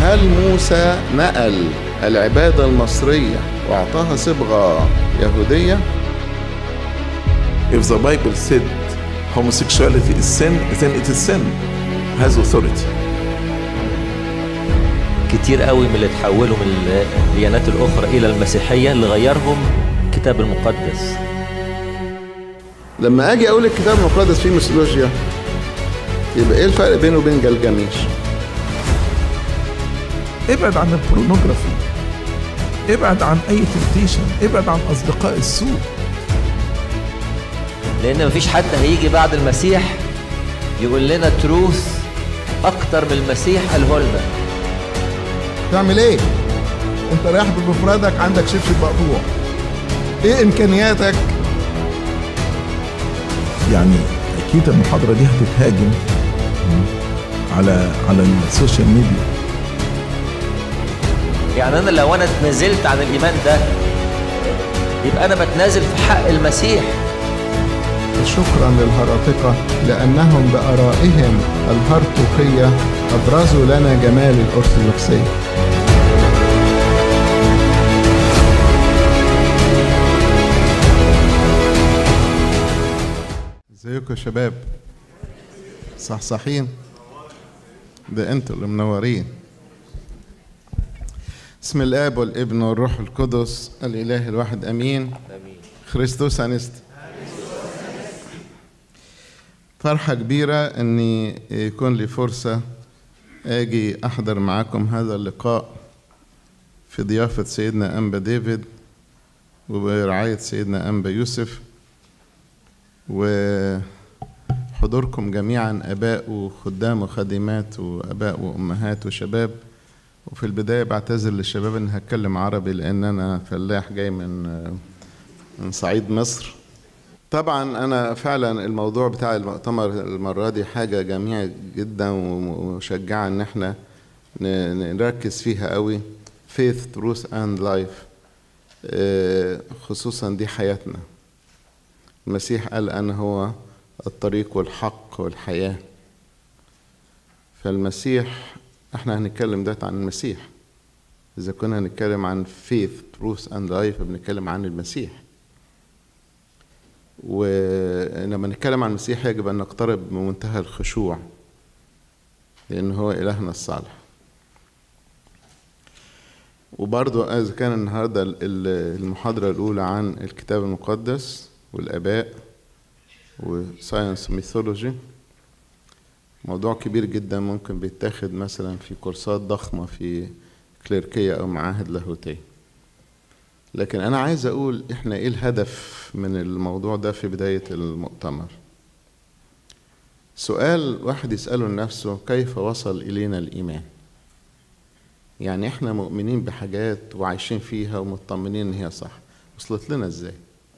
هل موسى نقل العبادة المصرية وأعطاها صبغة يهودية؟ If the Bible said homosexuality is sin, then it is sin. Has authority. كتير قوي من اللي تحولوا من الديانات الأخرى إلى المسيحية اللي غيرهم الكتاب المقدس. لما أجي أقول الكتاب المقدس فيه ميثولوجيا، يبقى إيه الفرق بينه وبين جلجميش؟ ابعد عن البورنوجرافي، ابعد عن أي تمتيشن، ابعد عن أصدقاء السوء. لأن مفيش حد هيجي بعد المسيح يقول لنا تروث أكتر من المسيح قاله لنا. تعمل إيه؟ أنت رايح بمفردك، عندك شبشب مقطوع. إيه إمكانياتك؟ يعني أكيد المحاضرة دي هتتهاجم على السوشيال ميديا. يعني أنا لو اتنازلت عن الإيمان ده يبقى أنا بتنازل في حق المسيح. شكرا للهراطقة لأنهم بآرائهم الهرطوقية أبرزوا لنا جمال الأرثوذكسية. ازيكم يا شباب؟ صحصحين؟ ده انتوا اللي منورين. بسم الآب والابن والروح القدس الإله الواحد أمين. خريستوس أنست. فرحة كبيرة أني يكون لي فرصة أجي أحضر معاكم هذا اللقاء في ضيافة سيدنا أنبا ديفيد وبرعاية سيدنا أنبا يوسف، وحضوركم جميعا أباء وخدام وخادمات وأباء وأمهات وشباب. وفي البداية بعتذر للشباب أن هتكلم عربي لأن أنا فلاح جاي من صعيد مصر. طبعا أنا فعلا الموضوع بتاع المؤتمر المرة دي حاجة جميلة جدا ومشجعة أن احنا نركز فيها قوي. Faith, Truth and Life، خصوصا دي حياتنا. المسيح قال أنا هو الطريق والحق والحياة. فالمسيح احنا هنتكلم دلوقتي عن المسيح. إذا كنا هنتكلم عن Faith, Truth and Life بنتكلم عن المسيح. ولما نتكلم عن المسيح يجب أن نقترب بمنتهى الخشوع لأن هو إلهنا الصالح. وبرضو إذا كان النهاردة المحاضرة الأولى عن الكتاب المقدس والآباء وساينس ميثولوجي، موضوع كبير جدا ممكن بيتاخد مثلا في كورسات ضخمة في كليركية أو معاهد لاهوتية. لكن أنا عايز أقول إحنا إيه الهدف من الموضوع ده في بداية المؤتمر. سؤال واحد يسأله لنفسه: كيف وصل إلينا الإيمان؟ يعني إحنا مؤمنين بحاجات وعايشين فيها ومطمنين إن هي صح، وصلت لنا إزاي؟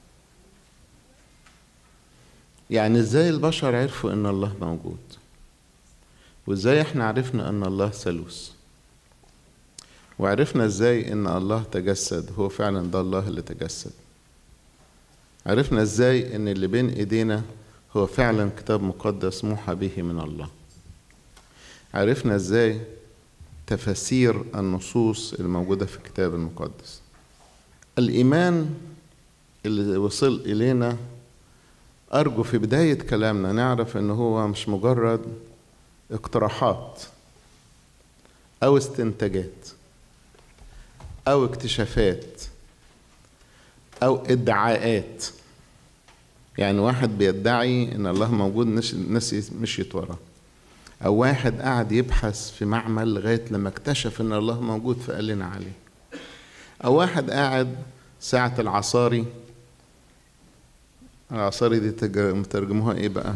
يعني إزاي البشر عرفوا إن الله موجود؟ وإزاي إحنا عرفنا إن الله ثالوث؟ وعرفنا ازاي ان الله تجسد، هو فعلا ده الله اللي تجسد. عرفنا ازاي ان اللي بين ايدينا هو فعلا كتاب مقدس موحى به من الله. عرفنا ازاي تفاسير النصوص الموجودة في الكتاب المقدس. الإيمان اللي وصل إلينا أرجو في بداية كلامنا نعرف ان هو مش مجرد اقتراحات أو استنتاجات أو اكتشافات أو ادعاءات. يعني واحد بيدعي إن الله موجود الناس مشيت وراه، أو واحد قاعد يبحث في معمل لغاية لما اكتشف إن الله موجود فقال لنا عليه، أو واحد قاعد ساعة العصاري دي مترجموها إيه بقى،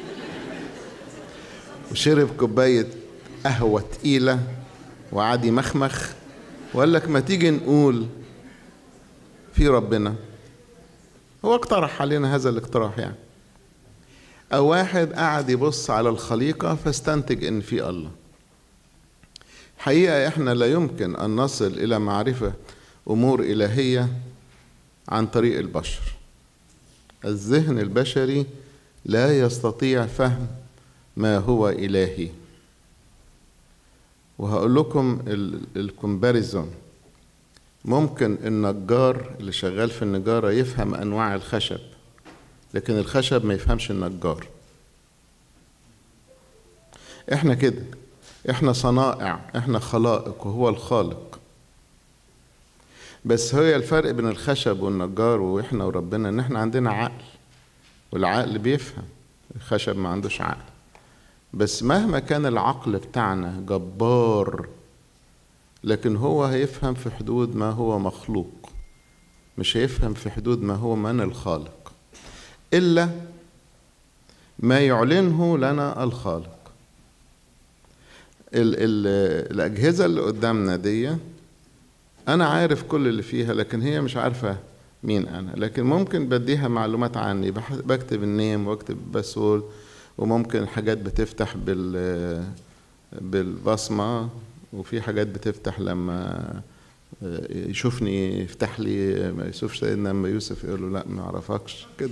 وشرب كوباية قهوة تقيلة وقعد يمخمخ وقال لك ما تيجي نقول في ربنا. هو اقترح علينا هذا الاقتراح يعني. أو واحد قاعد يبص على الخليقة فاستنتج إن في الله. حقيقة إحنا لا يمكن أن نصل إلى معرفة أمور إلهية عن طريق البشر. الذهن البشري لا يستطيع فهم ما هو إلهي. وهقول لكم الكومباريزون. ممكن النجار اللي شغال في النجارة يفهم أنواع الخشب، لكن الخشب ما يفهمش النجار. احنا كده، احنا صنائع، احنا خلائق وهو الخالق. بس هي الفرق بين الخشب والنجار واحنا وربنا ان احنا عندنا عقل، والعقل بيفهم، الخشب ما عندوش عقل. بس مهما كان العقل بتاعنا جبار، لكن هو هيفهم في حدود ما هو مخلوق، مش هيفهم في حدود ما هو من الخالق، إلا ما يعلنه لنا الخالق. الأجهزة اللي قدامنا دي أنا عارف كل اللي فيها، لكن هي مش عارفة مين أنا، لكن ممكن بديها معلومات عني، بكتب النيم واكتب الباسورد، وممكن حاجات بتفتح بالبصمة، وفي حاجات بتفتح لما يشوفني يفتح لي، ما يشوفش سيدنا لما يوسف يقول له لا ما اعرفكش كده.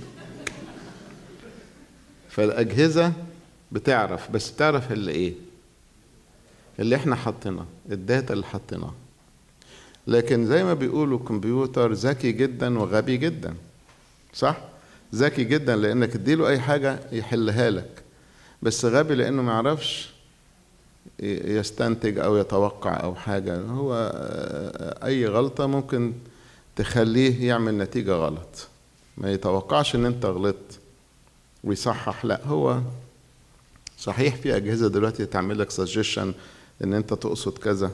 فالأجهزة بتعرف، بس بتعرف اللي ايه، اللي احنا حطيناه، الداتا اللي حطيناه. لكن زي ما بيقولوا كمبيوتر ذكي جدا وغبي جدا، صح؟ ذكي جدا لانك تديله اي حاجة يحلها لك، بس غبي لانه ما يعرفش يستنتج او يتوقع او حاجة. هو اي غلطة ممكن تخليه يعمل نتيجة غلط، ما يتوقعش ان انت غلطت ويصحح. لا، هو صحيح في اجهزة دلوقتي تعمل لك سجيشن ان انت تقصد كذا،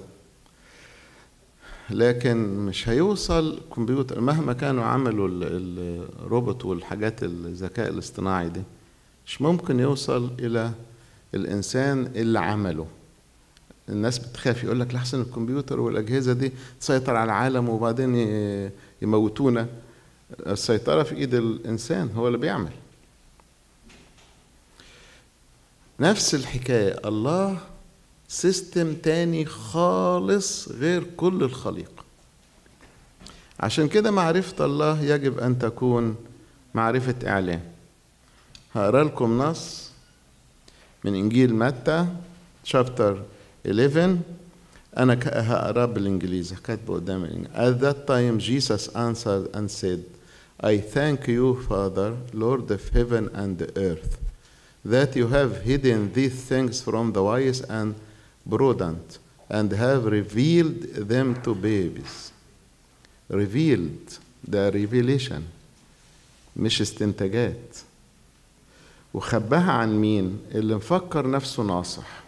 لكن مش هيوصل كمبيوتر مهما كانوا عملوا الروبوت والحاجات الذكاء الاصطناعي دي، مش ممكن يوصل الى الانسان اللي عمله. الناس بتخاف، يقول لك لحسن الكمبيوتر والاجهزه دي تسيطر على العالم وبعدين يموتونا. السيطره في ايد الانسان، هو اللي بيعمل. نفس الحكايه، الله سيستم تاني خالص غير كل الخليقه. عشان كده معرفه الله يجب ان تكون معرفه اعلان. هقرا لكم نص من انجيل متى شابتر 11. أنا هقرأ بالإنجليزي، كاتبه قدامي. At that time Jesus answered and said, I thank you, Father, Lord of heaven and the earth, that you have hidden these things from the wise and prudent, and have revealed them to babies. Revealed, ده revelation مش استنتاجات. وخباها عن مين؟ اللي مفكر نفسه ناصح،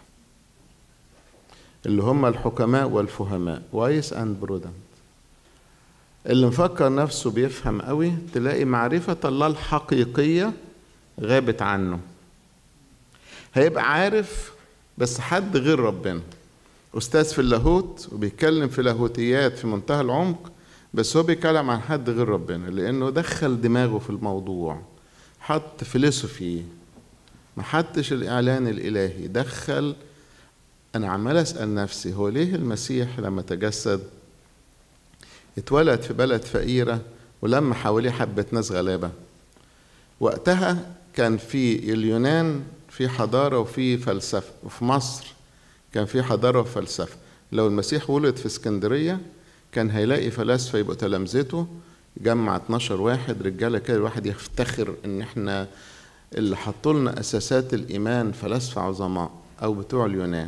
اللي هم الحكماء والفهماء، وايس اند برودنت. اللي مفكر نفسه بيفهم قوي، تلاقي معرفة الله الحقيقية غابت عنه. هيبقى عارف بس حد غير ربنا، أستاذ في اللاهوت وبيتكلم في لاهوتيات في منتهى العمق، بس هو بيتكلم عن حد غير ربنا، لأنه دخل دماغه في الموضوع، حط فيلسوفي، ما حطش الإعلان الإلهي، دخل. أنا عمال أسأل نفسي، هو ليه المسيح لما تجسد اتولد في بلد فقيرة ولما حواليه حبة ناس غلابة؟ وقتها كان في اليونان في حضارة وفي فلسفة، وفي مصر كان في حضارة وفلسفة. لو المسيح ولد في اسكندرية كان هيلاقي فلاسفة يبقوا تلامذته، يجمع 12 واحد رجالة كده، الواحد يفتخر ان احنا اللي حطوا لنا اساسات الايمان فلاسفة عظماء او بتوع اليونان.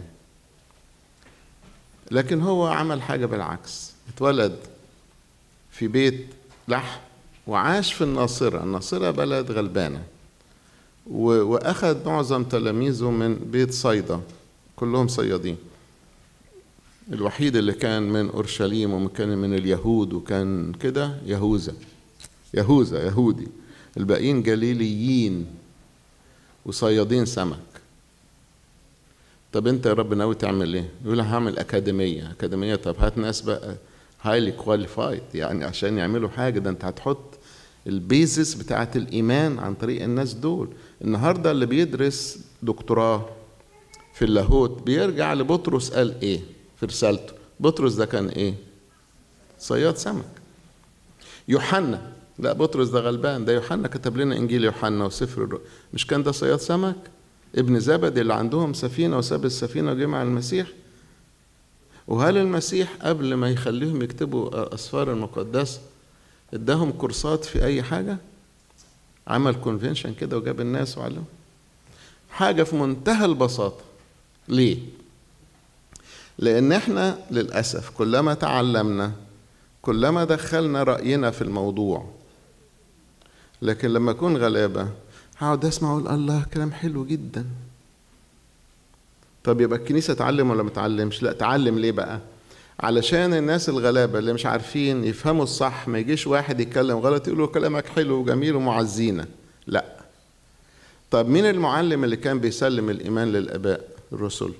لكن هو عمل حاجة بالعكس، اتولد في بيت لحم وعاش في الناصرة. الناصرة بلد غلبانة، وأخذ معظم تلاميذه من بيت صيدا، كلهم صيادين. الوحيد اللي كان من أورشليم وكان من اليهود وكان كده يهوذا يهودي. الباقيين جليليين وصيادين سمك. طب انت يا رب ناوي تعمل ايه؟ يقول هعمل اكاديميه. طب هات ناس بقى هايلي كواليفايد يعني عشان يعملوا حاجه. ده انت هتحط البيزس بتاعه الايمان عن طريق الناس دول. النهارده اللي بيدرس دكتوراه في اللاهوت بيرجع لبطرس، قال ايه في رسالته؟ بطرس ده كان ايه؟ صياد سمك. يوحنا، لا بطرس ده غلبان، ده يوحنا كتب لنا انجيل يوحنا وسفر الرؤيا، مش كان ده صياد سمك؟ ابن زبد اللي عندهم سفينة وساب السفينة وجه مع المسيح. وهل المسيح قبل ما يخليهم يكتبوا أسفار المقدسة اداهم كورسات في أي حاجة؟ عمل كونفنشن كده وجاب الناس وعلم؟ حاجة في منتهى البساطة. ليه؟ لأن احنا للأسف كلما تعلمنا كلما دخلنا رأينا في الموضوع. لكن لما أكون غلابة هقعد أسمع أقول الله كلام حلو جدا. طب يبقى الكنيسة تعلم ولا ما تعلمش؟ لا، تعلم. ليه بقى؟ علشان الناس الغلابة اللي مش عارفين يفهموا الصح، ما يجيش واحد يتكلم غلط يقولوا كلامك حلو وجميل ومعزينا. لا. طب مين المعلم اللي كان بيسلم الإيمان للآباء الرسل؟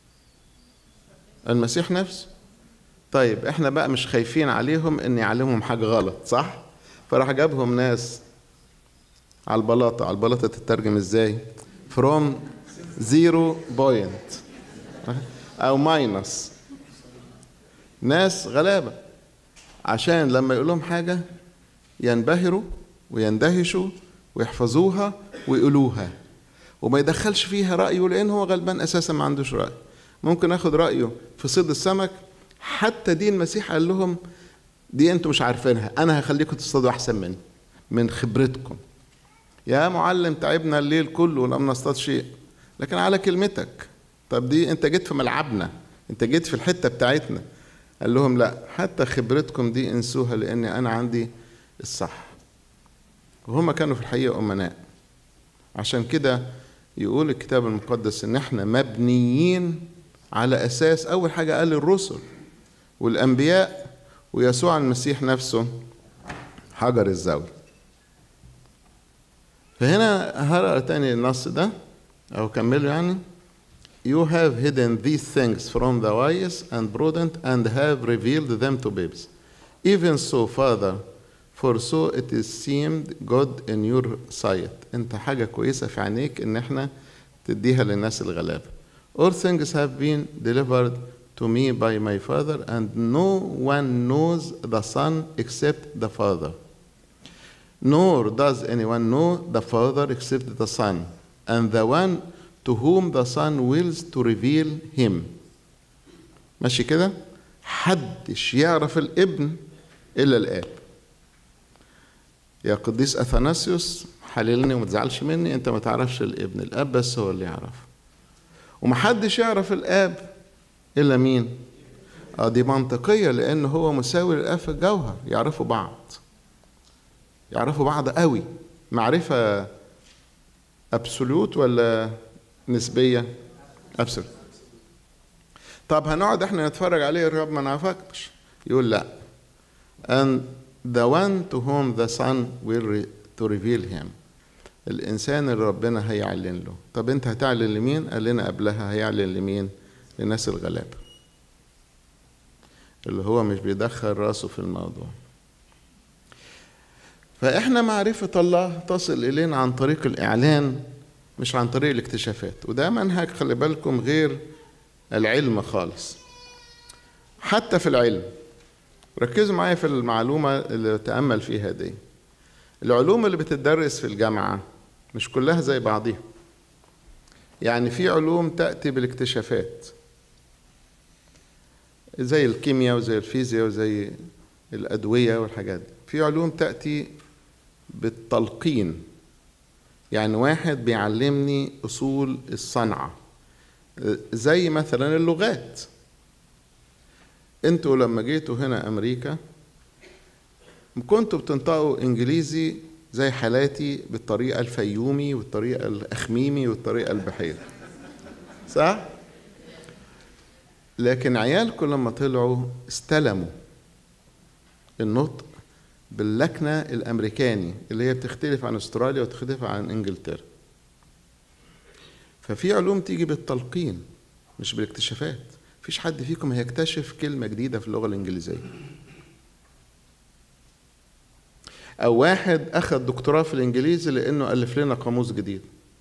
المسيح نفسه. طيب احنا بقى مش خايفين عليهم ان يعلمهم حاجة غلط، صح؟ فراح جابهم ناس على البلاطة. على البلاطة تترجم ازاي؟ from 0 point او ماينس. ناس غلابة عشان لما يقول لهم حاجة ينبهروا ويندهشوا ويحفظوها ويقولوها، وما يدخلش فيها رأيه لأن هو غلبان أساسا ما عندوش رأي. ممكن أخد رأيه في صيد السمك، حتى دي المسيح قال لهم دي أنتم مش عارفينها، أنا هخليكم تصطادوا أحسن مني من خبرتكم. يا معلم تعبنا الليل كله ولم نصطاد شيء، لكن على كلمتك. طب دي أنت جيت في ملعبنا، أنت جيت في الحتة بتاعتنا. قال لهم لا، حتى خبرتكم دي انسوها لأني أنا عندي الصح. وهم كانوا في الحقيقة أمناء. عشان كده يقول الكتاب المقدس إن احنا مبنيين على أساس أول حاجة قال الرسل والأنبياء ويسوع المسيح نفسه حجر الزاوية. فهنا هقرأ تاني النص ده أو كمله يعني. You have hidden these things from the wise and prudent and have revealed them to babes. Even so, Father, for so it is seemed good in your sight. انت حاجة كويسة في عينيك ان احنا تديها للناس الغلابة. All things have been delivered to me by my Father, and no one knows the Son except the Father. Nor does anyone know the Father except the Son, and the one to whom the Son wills to reveal him. ماشي كده؟ حدش يعرف الابن إلا الآب. يا قديس أثناسيوس حللني وما تزعلش مني، أنت ما تعرفش الابن، الآب بس هو اللي يعرفه. ومحدش يعرف الآب إلا مين؟ دي منطقية، لأن هو مساوي للآب في الجوهر. يعرفوا بعض، يعرفوا بعض قوي. معرفة أبسولوت ولا نسبية؟ أبسولوت. طب هنقعد احنا نتفرج عليه الرب ما نعرفكش؟ يقول لا. And the one to whom the Son will to reveal him. الإنسان اللي ربنا هيعلن له. طب أنت هتعلن لمين؟ قال لنا قبلها هيعلن لمين؟ للناس الغلابة، اللي هو مش بيدخل راسه في الموضوع. فإحنا معرفة الله تصل إلينا عن طريق الإعلان، مش عن طريق الاكتشافات. وده منهج خلي بالكم غير العلم خالص. حتى في العلم ركزوا معايا في المعلومة اللي تأمل فيها دي. العلوم اللي بتدرس في الجامعة مش كلها زي بعضها. يعني في علوم تأتي بالاكتشافات زي الكيمياء وزي الفيزياء وزي الأدوية والحاجات دي. في علوم تأتي بالتلقين، يعني واحد بيعلمني أصول الصنعة، زي مثلا اللغات. انتوا لما جيتوا هنا أمريكا كنتوا بتنطقوا إنجليزي زي حالاتي بالطريقة الفيومي والطريقة الأخميمي والطريقة البحيرة، صح؟ لكن عيالكم لما طلعوا استلموا النطق باللكنة الأمريكاني اللي هي بتختلف عن أستراليا وتختلف عن إنجلترا. ففي علوم تيجي بالتلقين مش بالاكتشافات. مفيش حد فيكم هيكتشف كلمة جديدة في اللغة الإنجليزية، أو واحد أخذ دكتوراه في الإنجليزي لأنه ألف لنا قاموس جديد.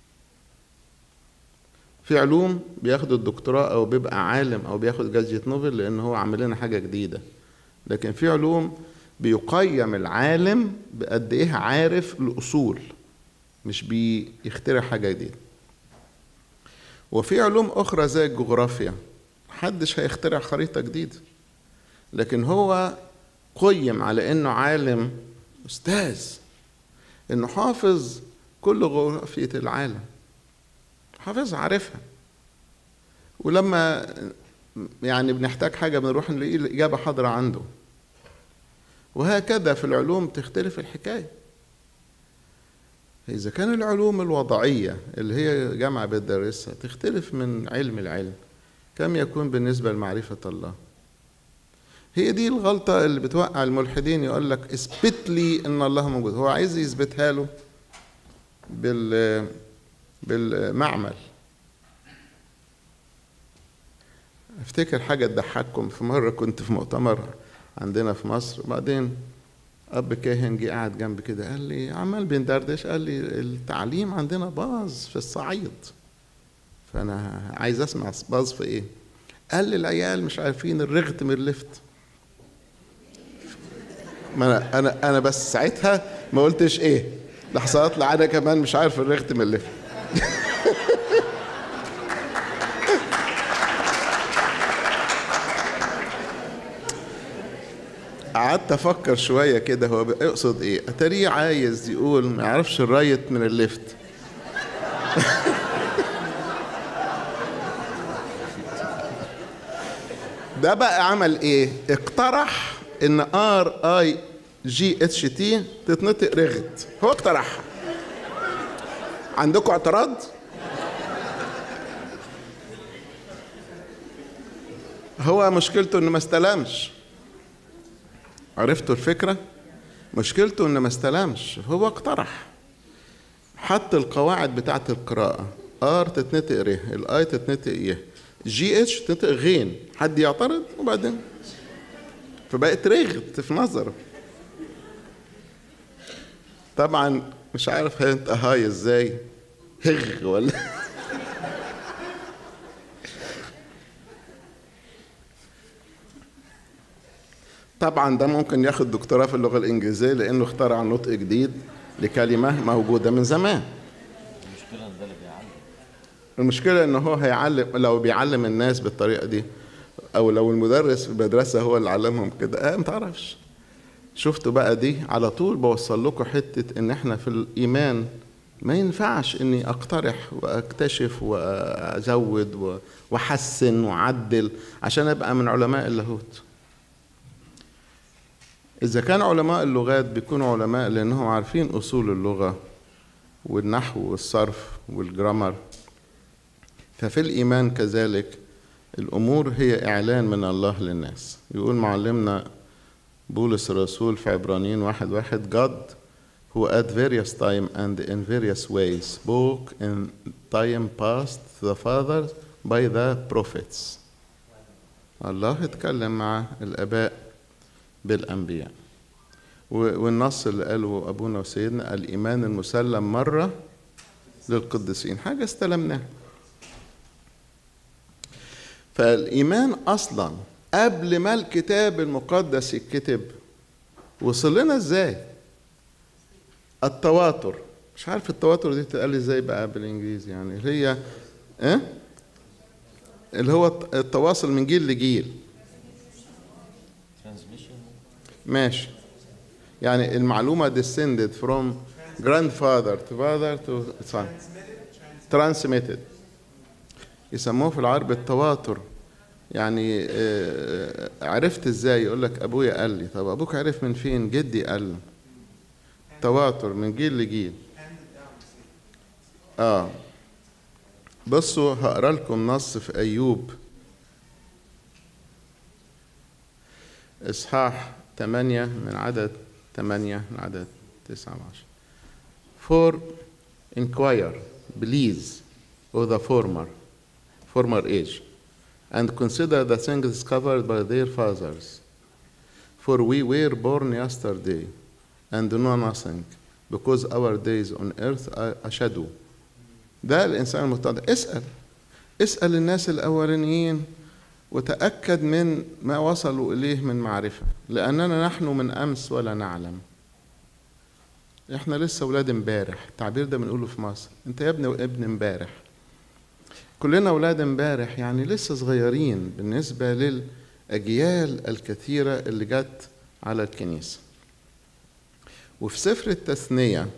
في علوم بياخدوا الدكتوراه أو بيبقى عالم أو بياخد جائزة نوبل لأنه هو عمل لنا حاجة جديدة. لكن في علوم بيقيم العالم بقد إيه عارف الأصول، مش بيخترع حاجة جديدة. وفي علوم أخرى زي الجغرافيا، محدش هيخترع خريطة جديدة، لكن هو قيم على انه عالم استاذ، انه حافظ كل جغرافية العالم، حافظ عارفها، ولما يعني بنحتاج حاجة بنروح نلاقي الإجابة حاضرة عنده. وهكذا في العلوم تختلف الحكاية. إذا كان العلوم الوضعية اللي هي جامعة بتدرسها تختلف من علم العلم، كم يكون بالنسبة لمعرفة الله؟ هي دي الغلطة اللي بتوقع الملحدين، يقول لك اثبت لي ان الله موجود. هو عايز يثبتها له بالمعمل. افتكر حاجة تضحككم. في مرة كنت في مؤتمر عندنا في مصر، وبعدين اب كاهن جه قاعد جنبي كده، قال لي عمال بندردش، قال لي التعليم عندنا باظ في الصعيد. فانا عايز اسمع باظ في ايه؟ قال لي العيال مش عارفين الرغت من اللفت. ما انا بس ساعتها ما قلتش ايه، لحظة اطلع انا كمان مش عارف الرغت من اللفت. قعدت افكر شويه كده هو بيقصد ايه. اتاريه عايز يقول ما يعرفش الرايت من الليفت. ده بقى عمل ايه؟ اقترح ان RIGHT تتنطق رغت. هو اقترحها. عندكم اعتراض؟ هو مشكلته انه ما استلمش. عرفتوا الفكرة؟ مشكلته انه ما استلمش. هو اقترح، حط القواعد بتاعة القراءة. R تتنطق ر، الآي تتنطق ي، GH تتنطق غين. حد يعترض؟ وبعدين فبقت رغت في نظره. طبعا مش عارف انت هاي ازاي، هغ ولا طبعا ده ممكن ياخد دكتوراه في اللغة الإنجليزية لأنه اخترع نطق جديد لكلمة موجودة من زمان. المشكلة ده اللي بيعلم. المشكلة إنه هو هيعلم، لو بيعلم الناس بالطريقة دي، أو لو المدرس في المدرسة هو اللي علمهم كده، ما تعرفش. شفتوا بقى دي على طول بوصل لكم حتة إن إحنا في الإيمان ما ينفعش إني أقترح وأكتشف وأزود وأحسن وأعدل عشان أبقى من علماء اللاهوت. إذا كان علماء اللغات بيكونوا علماء لأنهم عارفين أصول اللغة والنحو والصرف والجرامر، ففي الإيمان كذلك الأمور هي إعلان من الله للناس. يقول معلمنا بولس الرسول في عبرانيين 1:1 God who at various time and in various ways spoke in time past to the fathers by the prophets. الله اتكلم مع الآباء بالأنبياء. والنص اللي قاله أبونا وسيدنا الإيمان المسلم مرة للقديسين، حاجة استلمناها. فالإيمان أصلا قبل ما الكتاب المقدس يتكتب وصل لنا إزاي؟ التواتر. مش عارف التواتر دي تقال إزاي بقى بالإنجليزي، يعني اللي هي اللي هو التواصل من جيل لجيل. ماشي، يعني المعلومة descended from grandfather to father to son. transmitted. يسموه في العرب التواتر. يعني عرفت ازاي؟ يقول لك ابويا قال لي. طب ابوك عرف من فين؟ جدي قال لي. تواتر من جيل لجيل. بصوا هقرا لكم نص في ايوب اصحاح 8 من عدد 8 من عدد 9 10. For inquire, please, of the former age, and consider the things discovered by their fathers. For we were born yesterday and know nothing, because our days on earth are a shadow. ده الإنسان المتضع. اسأل الناس الأولانيين وتأكد من ما وصلوا إليه من معرفة، لأننا نحن من أمس ولا نعلم. إحنا لسه ولاد امبارح. التعبير ده بنقوله في مصر، أنت يا ابن امبارح. كلنا أولاد امبارح، يعني لسه صغيرين بالنسبة للأجيال الكثيرة اللي جت على الكنيسة. وفي سفر التثنية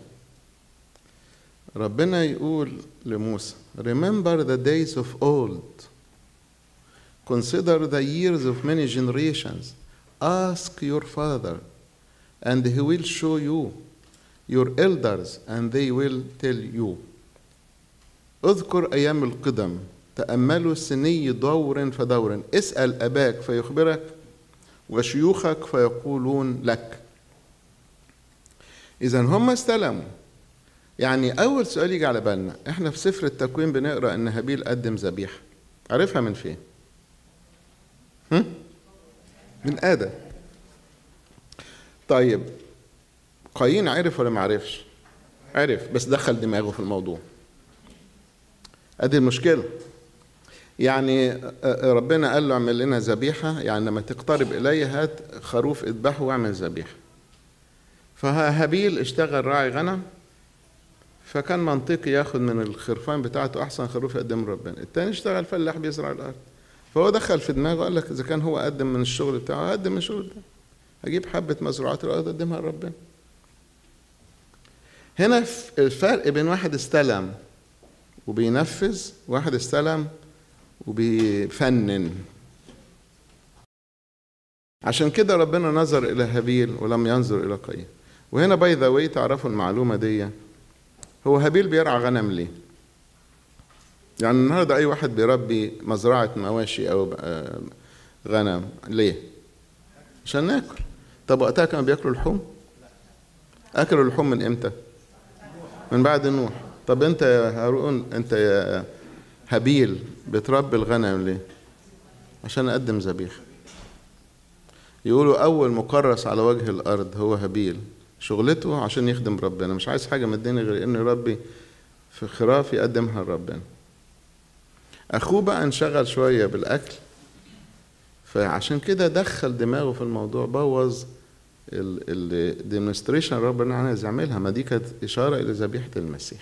ربنا يقول لموسى: Remember the days of old. Consider the years of many generations. Ask your father, and he will show you, your elders, and they will tell you. اذكر أيام القدم، تأملوا سني دور فدور، اسأل أباك فيخبرك، وشيوخك فيقولون لك. إذن هم استلموا. يعني أول سؤال يجي على بالنا، إحنا في سفر التكوين بنقرأ إن هابيل قدم ذبيحة. عرفها من فين؟ من آدم. طيب قايين عرف ولا ما عرفش؟ عرف، بس دخل دماغه في الموضوع. ادي المشكلة. يعني ربنا قال له اعمل لنا ذبيحة، يعني لما تقترب إلي هات خروف اذبحه واعمل ذبيحة. فهابيل اشتغل راعي غنم، فكان منطقي ياخد من الخرفان بتاعته أحسن خروف يقدم ربنا. التاني اشتغل فلاح بيزرع الأرض. فهو دخل في دماغه قال لك إذا كان هو قدم من الشغل بتاعه هقدم من الشغل بتاعه، هجيب حبة مزروعات الأرض أقدمها لربنا. هنا الفرق بين واحد استلم وبينفذ، واحد استلم وبيفنن. عشان كده ربنا نظر إلى هابيل ولم ينظر إلى قايين. وهنا باي ذا واي تعرفوا المعلومة دي، هو هابيل بيرعى غنم ليه؟ يعني النهارده أي واحد بيربي مزرعة مواشي أو غنم ليه؟ عشان ناكل. طب وقتها كانوا بياكلوا لحوم؟ أكلوا اللحوم من إمتى؟ من بعد نوح. طب أنت يا هارون، أنت يا هابيل بتربي الغنم ليه؟ عشان أقدم ذبيحة. يقولوا أول مكرس على وجه الأرض هو هابيل، شغلته عشان يخدم ربنا، مش عايز حاجة من الدنيا غير إنه يربي في خراف يقدمها لربنا. أخوه بقى انشغل شوية بالأكل، فعشان كده دخل دماغه في الموضوع، بوظ الديمونستريشن ربنا عايز يعملها. ما دي كانت إشارة إلى ذبيحة المسيح.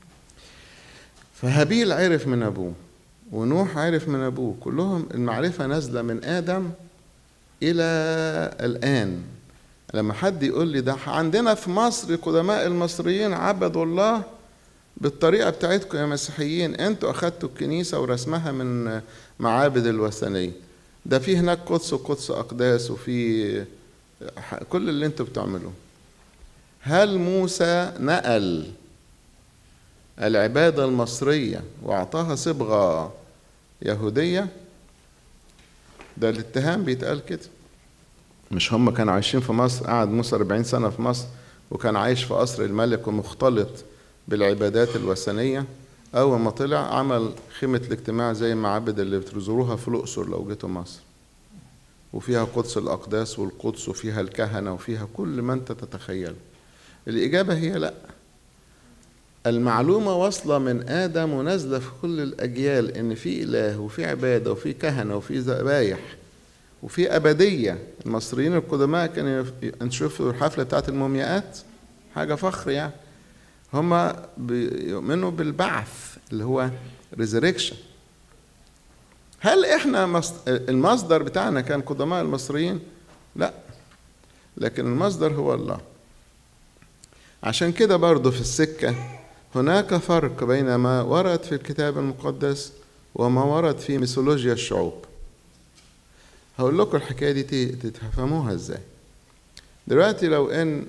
فهابيل عرف من أبوه، ونوح عرف من أبوه، كلهم المعرفة نازلة من آدم إلى الآن. لما حد يقول لي ده عندنا في مصر قدماء المصريين عبدوا الله بالطريقة بتاعتكم يا مسيحيين، انتوا أخدتوا الكنيسة ورسمها من معابد الوثنية، ده في هناك قدس وقدس أقداس وفي كل اللي انتوا بتعملوه. هل موسى نقل العبادة المصرية وأعطاها صبغة يهودية؟ ده الاتهام بيتقال كده. مش هم كانوا عايشين في مصر؟ قعد موسى 40 سنة في مصر وكان عايش في قصر الملك ومختلط بالعبادات الوثنية. أول ما طلع عمل خيمة الاجتماع زي المعابد اللي بتزوروها في الأقصر لو جيتوا مصر، وفيها قدس الأقداس والقدس وفيها الكهنة وفيها كل ما أنت تتخيل. الإجابة هي لأ. المعلومة واصلة من آدم ونازلة في كل الأجيال إن في إله وفي عبادة وفي كهنة وفي ذبايح وفي أبدية. المصريين القدماء كانوا نشوفوا الحفلة بتاعت المومياءات، حاجة فخر يعني. هما بيؤمنوا بالبعث اللي هو resurrection. هل احنا المصدر بتاعنا كان قدماء المصريين؟ لا، لكن المصدر هو الله. عشان كده برضو في السكة هناك فرق بين ما ورد في الكتاب المقدس وما ورد في ميثولوجيا الشعوب. هقول لكم الحكاية دي تفهموها ازاي. دلوقتي لو ان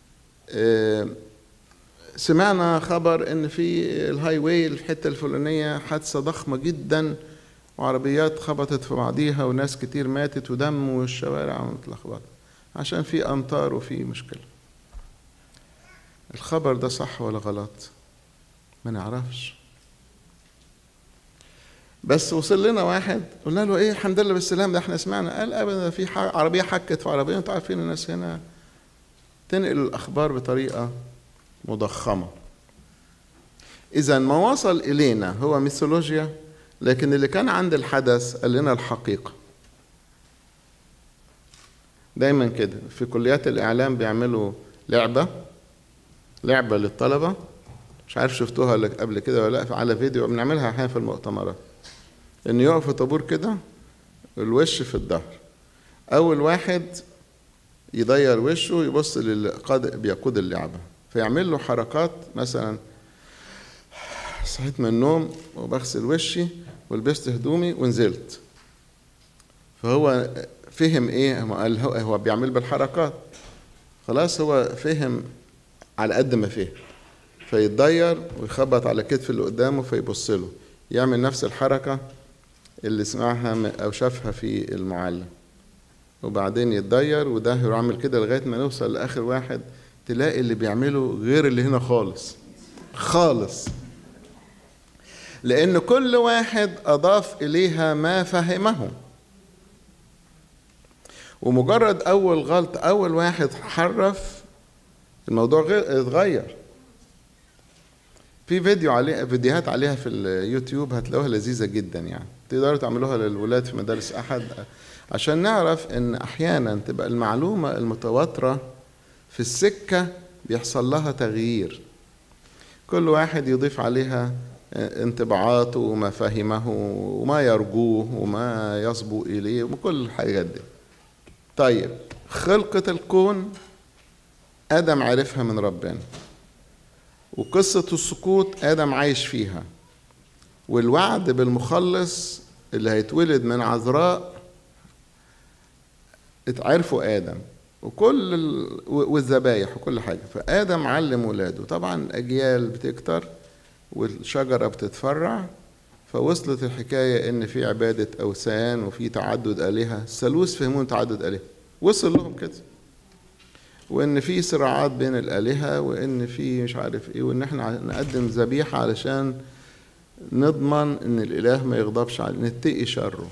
سمعنا خبر ان في الهاي واي الحتة الفلانية حادثة ضخمة جدا وعربيات خبطت في بعضيها وناس كتير ماتت ودم والشوارع متلخبطة عشان في امطار وفي مشكلة، الخبر ده صح ولا غلط؟ ما نعرفش. بس وصل لنا واحد قلنا له ايه الحمد لله بالسلام ده احنا سمعنا، قال ابدا في عربية حكت في عربية. انتوا عارفين الناس هنا تنقل الاخبار بطريقة مضخمة. اذا ما وصل الينا هو ميثولوجيا، لكن اللي كان عند الحدث قال لنا الحقيقة. دايما كده في كليات الاعلام بيعملوا لعبة للطلبة مش عارف شفتوها قبل كده ولا لا، على فيديو بنعملها احيانا في المؤتمرات، ان يقف طابور كده الوش في الظهر، اول واحد يضير وشه يبص للي بيقود اللعبه، فيعمل له حركات مثلا صحيت من النوم وبغسل وشي ولبست هدومي ونزلت، فهو فهم ايه، هو بيعمل بالحركات، خلاص هو فهم على قد ما فهم، فيتضير ويخبط على كتف اللي قدامه فيبص له، يعمل نفس الحركة اللي سمعها أو شافها في المعلم، وبعدين يتضير وده يعمل كده لغاية ما نوصل لآخر واحد تلاقي اللي بيعمله غير اللي هنا خالص خالص، لأن كل واحد أضاف إليها ما فهمه. ومجرد أول غلط، أول واحد حرف، الموضوع اتغير. في فيديوهات عليها في اليوتيوب هتلاقوها لذيذة جدا، يعني تقدروا تعملوها للولاد في مدارس أحد، عشان نعرف إن أحيانا تبقى المعلومة المتواترة في السكة بيحصل لها تغيير، كل واحد يضيف عليها انطباعاته وما فهمه وما يرجوه وما يصبو إليه وكل الحاجات دي. طيب خلقة الكون آدم عرفها من ربنا، وقصة السقوط آدم عايش فيها، والوعد بالمخلص اللي هيتولد من عذراء اتعرفوا آدم والذبايح وكل حاجة، فآدم علم ولاده، طبعا الأجيال بتكتر والشجرة بتتفرع، فوصلت الحكاية إن في عبادة أوثان وفي تعدد آلهة، الثالوث فهمون تعدد آلهة، وصل لهم كده، وإن في صراعات بين الآلهة، وإن في مش عارف إيه، وإن إحنا نقدم ذبيحة علشان نضمن إن الإله ما يغضبش علينا، نتقي شره.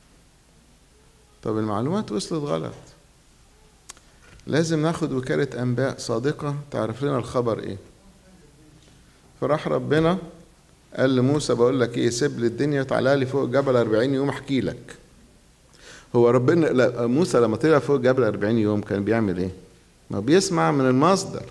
طب المعلومات وصلت غلط، لازم ناخد وكالة أنباء صادقة تعرف لنا الخبر إيه. فراح ربنا قال لموسى بقول لك إيه، سيب لي الدنيا وتعالى لي فوق الجبل 40 يوم أحكي لك. هو ربنا موسى لما طلع فوق الجبل 40 يوم كان بيعمل إيه؟ ما بيسمع من المصدر.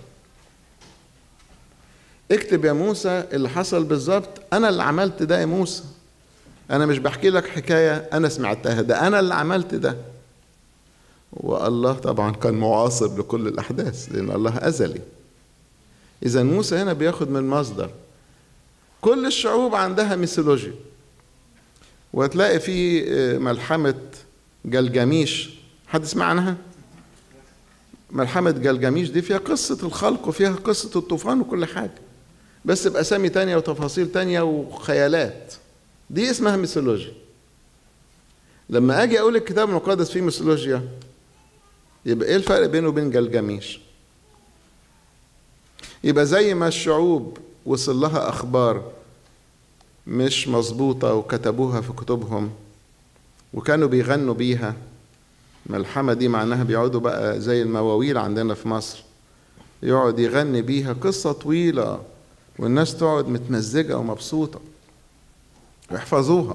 اكتب يا موسى اللي حصل بالظبط، أنا اللي عملت ده يا موسى، أنا مش بحكي لك حكاية أنا سمعتها، ده أنا اللي عملت ده. والله طبعا كان معاصر لكل الأحداث لأن الله أزلي. إذا موسى هنا بياخد من مصدر. كل الشعوب عندها ميثولوجيا، وتلاقي في ملحمة جلجميش، حد سمع عنها؟ ملحمة جلجميش دي فيها قصة الخلق وفيها قصة الطوفان وكل حاجة، بس بأسامي تانية وتفاصيل تانية وخيالات، دي اسمها ميثولوجيا. لما أجي أقول الكتاب المقدس فيه ميثولوجيا، يبقى إيه الفرق بينه وبين جلجميش؟ يبقى زي ما الشعوب وصل لها أخبار مش مظبوطة وكتبوها في كتبهم وكانوا بيغنوا بيها، ملحمة دي معناها بيقعدوا بقى زي المواويل عندنا في مصر، يقعد يغني بيها قصة طويلة والناس تقعد متمزجة ومبسوطة ويحفظوها.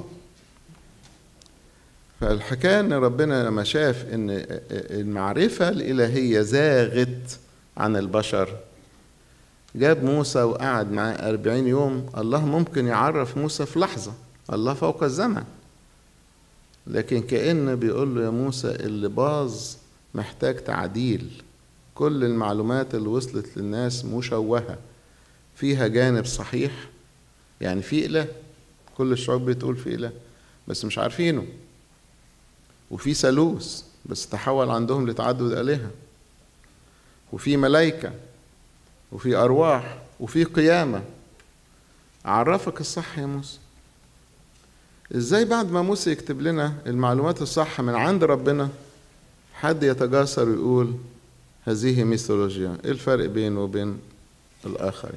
فالحكاية ان ربنا لما شاف ان المعرفة الإلهية زاغت عن البشر، جاب موسى وقعد معاه 40 يوم. الله ممكن يعرف موسى في لحظة، الله فوق الزمن، لكن كأنه بيقول له يا موسى اللي باظ محتاج تعديل. كل المعلومات اللي وصلت للناس مشوهة، فيها جانب صحيح، يعني في إله، كل الشعوب بتقول في إله بس مش عارفينه، وفي ثالوث بس تحول عندهم لتعدد آلهة، وفي ملائكة وفي أرواح وفي قيامة. عرفك الصح يا موسى. إزاي بعد ما موسى يكتب لنا المعلومات الصح من عند ربنا حد يتجاسر ويقول هذه ميثولوجيا؟ إيه الفرق بينه وبين الآخرين؟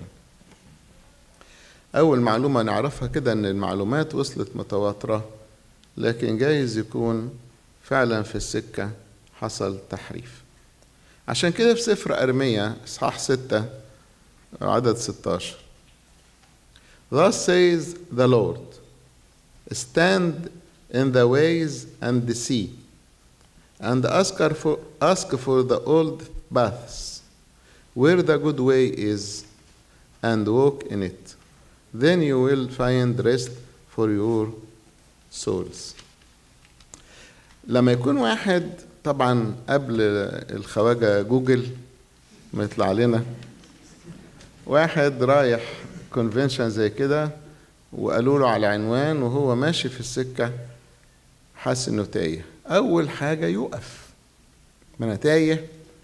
أول معلومة نعرفها كده إن المعلومات وصلت متواترة، لكن جايز يكون فعلا في السكة حصل تحريف. عشان كده في سفر أرميا إصحاح 6 عدد 16 Thus says the Lord, stand in the ways and see, and ask for the old paths, where the good way is, and walk in it. Then you will find rest for your souls. لما يكون واحد، طبعا قبل الخواجة جوجل ما يطلع لنا، واحد رايح كونفنشن زي كده وقالوا له على عنوان وهو ماشي في السكة حاسس انه تايه، اول حاجة يوقف. ما انا تايه،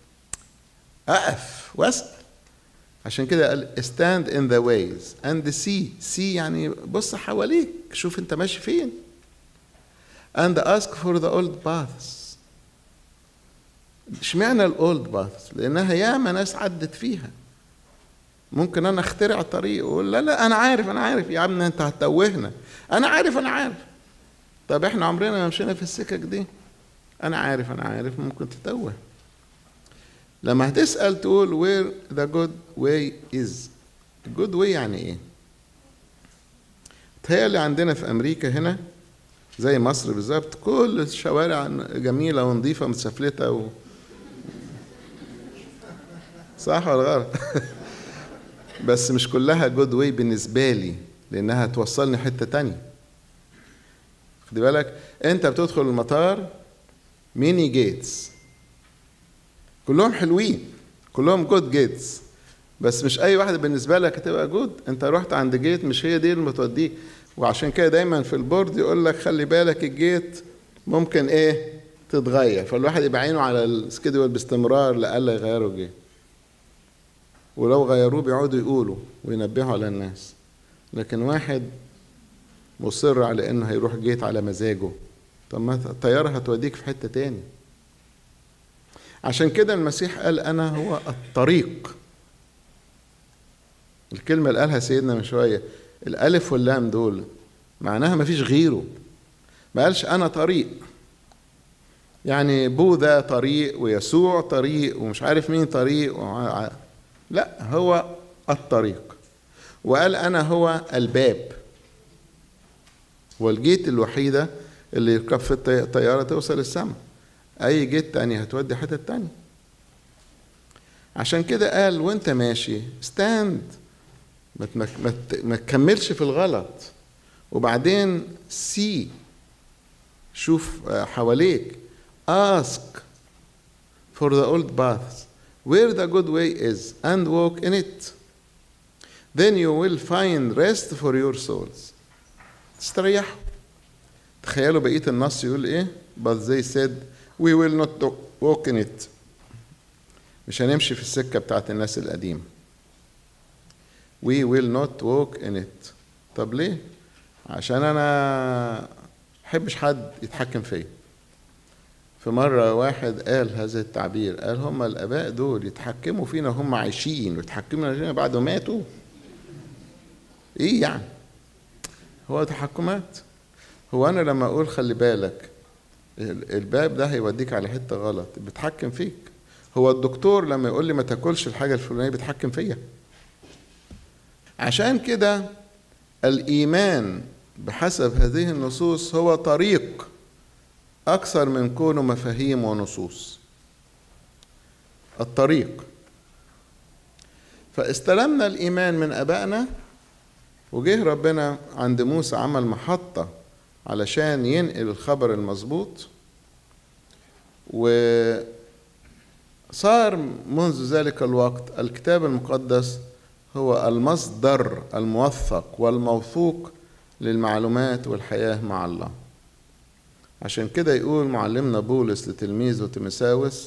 اقف واسأل. عشان كده قال stand in the ways and see يعني بص حواليك شوف انت ماشي فين. and ask for the old paths. اشمعنى الاولد باثs؟ لانها ياما ناس عدت فيها. ممكن انا اخترع طريق واقول لا انا عارف يا عم انت هتتوهنا، انا عارف. طب احنا عمرنا ما مشينا في السكك دي. انا عارف ممكن تتوه. لما هتسأل تقول where the good way is. good way يعني ايه؟ تهيألي عندنا في امريكا هنا زي مصر بالظبط كل الشوارع جميلة ونظيفة متسفلتة صح ولا غلط؟ بس مش كلها جود واي بالنسبة لي، لأنها توصلني حتة تانية. خدي بالك أنت بتدخل المطار ميني جيتس، كلهم حلوين، كلهم جود جيتس، بس مش أي واحدة بالنسبة لك هتبقى جود. أنت رحت عند جيت مش هي دي اللي بتوديك، وعشان كده دايما في البورد يقول لك خلي بالك الجيت ممكن إيه تتغير، فالواحد يبقى عينه على السكيدول باستمرار لألا يغيروا الجيت. ولو غيروه بيقعدوا يقولوا وينبهوا على الناس، لكن واحد مصر على انه هيروح جيت على مزاجه، طب ما الطيارة هتوديك في حتة تاني. عشان كده المسيح قال انا هو الطريق. الكلمة اللي قالها سيدنا من شوية، الالف واللام دول معناها ما فيش غيره. ما قالش انا طريق يعني بوذا طريق ويسوع طريق ومش عارف مين طريق لا، هو الطريق. وقال أنا هو الباب، والجيت الوحيدة اللي يركب في الطيارة توصل السماء. أي جيت تاني هتودي حتة تانية. عشان كده قال وانت ماشي ستاند، ما تكملش في الغلط. وبعدين سي، شوف حواليك. ask for the old paths where the good way is and walk in it. Then you will find rest for your souls. تستريحوا. تخيلوا بقية النص يقول ايه؟ but they said we will not walk in it. مش هنمشي في السكة بتاعت الناس القديمة. we will not walk in it. طب ليه؟ عشان انا محبش حد يتحكم فيا. في مرة واحد قال هذا التعبير، قال هم الآباء دول يتحكموا فينا هم عايشين ويتحكموا فينا بعد ما ماتوا. إيه يعني؟ هو تحكمات. هو أنا لما أقول خلي بالك الباب ده هيوديك على حتة غلط بيتحكم فيك. هو الدكتور لما يقول لي ما تاكلش الحاجة الفلانية بيتحكم فيا. عشان كده الإيمان بحسب هذه النصوص هو طريق أكثر من كونه مفاهيم ونصوص. الطريق. فاستلمنا الإيمان من أبائنا، وجه ربنا عند موسى عمل محطة علشان ينقل الخبر المظبوط، وصار منذ ذلك الوقت الكتاب المقدس هو المصدر الموثق والموثوق للمعلومات والحياة مع الله. عشان كده يقول معلمنا بولس لتلميذه تيموثاوس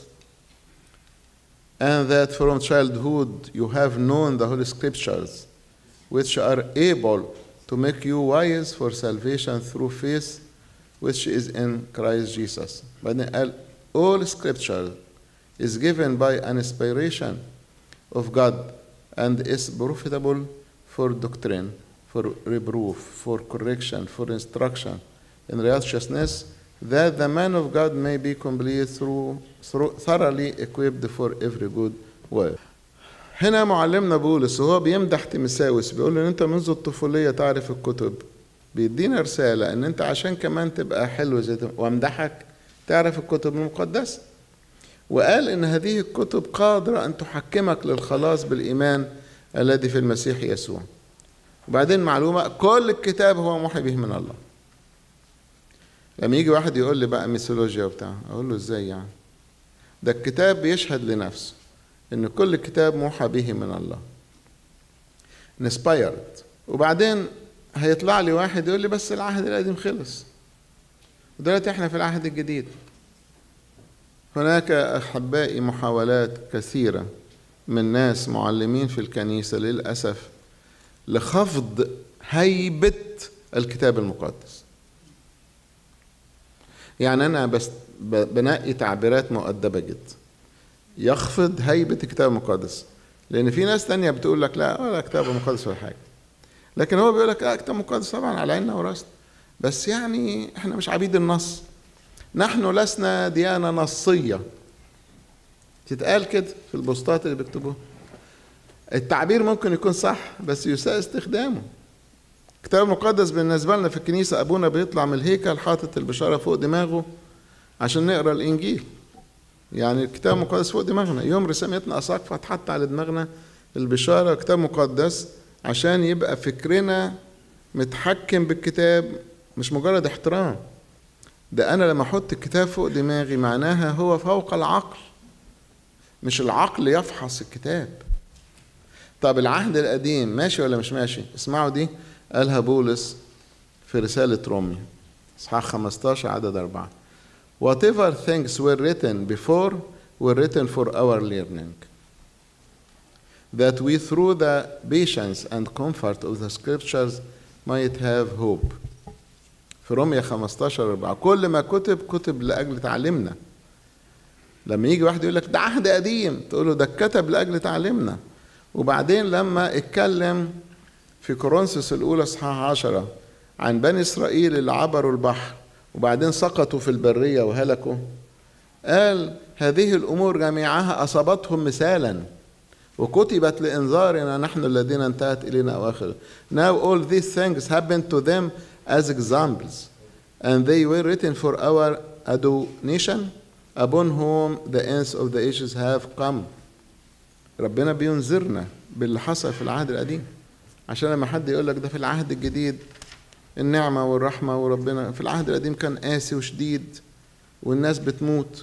and that from childhood you have known the holy scriptures which are able to make you wise for salvation through faith which is in Christ Jesus. بعدين قال all scripture is given by an inspiration of God and is profitable for doctrine, for reproof, for correction, for instruction in righteousness, that the man of God may be complete through thoroughly equipped for every good work. هنا معلمنا بولس وهو بيمدح تيموثاوس بيقول له ان انت منذ الطفوليه تعرف الكتب، بيدينا رساله ان انت عشان كمان تبقى حلو زي وامدحك تعرف الكتب المقدسه. وقال ان هذه الكتب قادره ان تحكمك للخلاص بالايمان الذي في المسيح يسوع. وبعدين معلومة، كل الكتاب هو موحى به من الله. لما يجي واحد يقول لي بقى ميثولوجيا وبتاع، اقول له ازاي يعني؟ ده الكتاب بيشهد لنفسه ان كل الكتاب موحى به من الله، inspired. وبعدين هيطلع لي واحد يقول لي بس العهد القديم خلص ودلوقتي احنا في العهد الجديد. هناك احبائي محاولات كثيرة من ناس معلمين في الكنيسة للأسف لخفض هيبة الكتاب المقدس. يعني أنا بس بنقي تعبيرات مؤدبة جدا يخفض هيبة الكتاب المقدس، لأن في ناس تانية بتقول لك لا ولا كتاب مقدس ولا حاجة، لكن هو بيقول لك لا كتاب مقدس طبعا على عيننا وراسنا، بس يعني احنا مش عبيد النص، نحن لسنا ديانة نصية. تتقال كده في البوستات اللي بيكتبوها. التعبير ممكن يكون صح بس يساء استخدامه. الكتاب المقدس بالنسبة لنا في الكنيسة أبونا بيطلع من الهيكل حاطط البشارة فوق دماغه عشان نقرأ الإنجيل. يعني الكتاب المقدس فوق دماغنا، يوم رسامتنا أساقفة اتحط على دماغنا البشارة كتاب مقدس عشان يبقى فكرنا متحكم بالكتاب، مش مجرد احترام. ده أنا لما أحط الكتاب فوق دماغي معناها هو فوق العقل، مش العقل يفحص الكتاب. طب العهد القديم ماشي ولا مش ماشي؟ اسمعوا دي قالها بولس في رسالة روميا إصحاح 15 عدد 4. Whatever things were written before were written for our learning, that we through the patience and comfort of the scriptures might have hope. في روميا 15:4 كل ما كتب لأجل تعليمنا. لما يجي واحد يقول لك ده عهد قديم، تقول له ده اتكتب لأجل تعليمنا. وبعدين لما اتكلم في كورنثوس الأولى إصحاح 10 عن بني إسرائيل اللي عبروا البحر وبعدين سقطوا في البرية وهلكوا، قال هذه الأمور جميعها أصابتهم مثالا وكتبت لإنذارنا نحن الذين انتهت إلينا أواخر. Now all these things happened to them as examples, and they were written for our admonition, upon whom the ends of the ages have come. ربنا بينذرنا باللي حصل في العهد القديم، عشان لما حد يقول لك ده في العهد الجديد النعمة والرحمة وربنا، في العهد القديم كان قاسي وشديد والناس بتموت.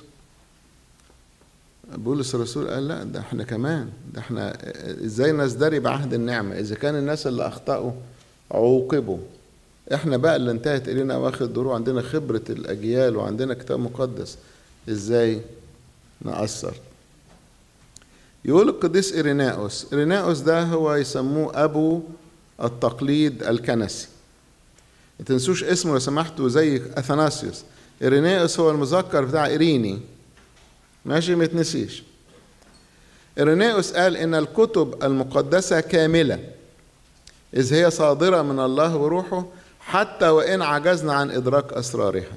بولس الرسول قال لا ده احنا كمان، ده احنا ازاي نزدري بعهد النعمة اذا كان الناس اللي اخطأوا عوقبوا، احنا بقى اللي انتهت الينا اواخر الدروع عندنا خبرة الاجيال وعندنا كتاب مقدس، ازاي نأثر؟ يقول القديس إيريناؤوس ده هو يسموه أبو التقليد الكنسي. ما تنسوش اسمه لو سمحتوا زي أثناسيوس. إيريناؤوس هو المذكر بتاع إيريني، ماشي ما يتنسيش. إيريناؤوس قال إن الكتب المقدسة كاملة إذ هي صادرة من الله وروحه حتى وإن عجزنا عن إدراك أسرارها.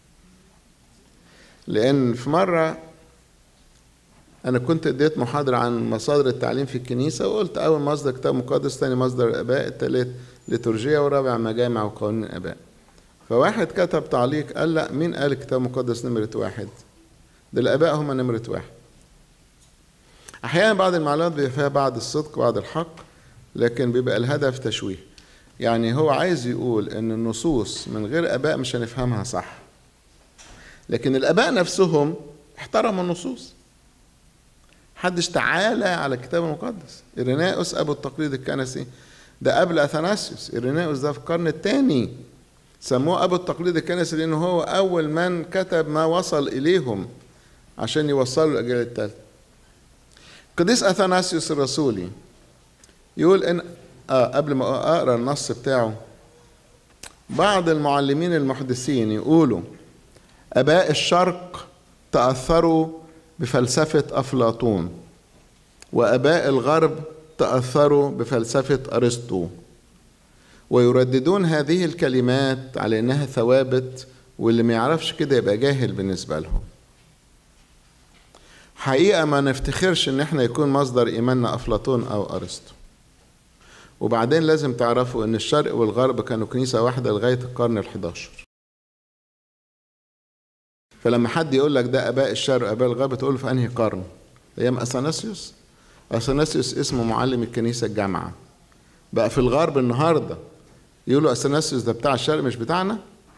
لأن في مرة أنا كنت اديت محاضرة عن مصادر التعليم في الكنيسة وقلت أول مصدر كتاب مقدس، ثاني مصدر الآباء، الثالث ليتورجيا، ورابع مجامع وقوانين الآباء. فواحد كتب تعليق قال لا مين قال الكتاب المقدس نمرة 1؟ ده الآباء هم نمرة 1. أحيانا بعض المعلومات بيبقى فيها بعض الصدق وبعض الحق، لكن بيبقى الهدف تشويه. يعني هو عايز يقول إن النصوص من غير آباء مش هنفهمها صح، لكن الآباء نفسهم احترموا النصوص. حدش تعالى على الكتاب المقدس. إيريناؤوس أبو التقليد الكنسي ده قبل أثناسيوس. إيريناؤوس ده في القرن الثاني، سموه أبو التقليد الكنسي لأنه هو أول من كتب ما وصل إليهم عشان يوصلوا الأجيال الثالثة. قديس أثناسيوس الرسولي يقول إن قبل ما أقرأ النص بتاعه، بعض المعلمين المحدثين يقولوا آباء الشرق تأثروا بفلسفة أفلاطون، وآباء الغرب تأثروا بفلسفة أرسطو، ويرددون هذه الكلمات على إنها ثوابت، واللي ما يعرفش كده يبقى جاهل بالنسبة لهم. حقيقة ما نفتخرش إن احنا يكون مصدر إيماننا أفلاطون أو أرسطو. وبعدين لازم تعرفوا إن الشرق والغرب كانوا كنيسة واحدة لغاية القرن ال11. فلما حد يقول لك ده آباء الشرق وآباء الغرب تقول له في أنهي قرن؟ أيام أثناسيوس؟ أثناسيوس اسمه معلم الكنيسة الجامعة. بقى في الغرب النهاردة يقولوا أثناسيوس ده بتاع الشرق مش بتاعنا.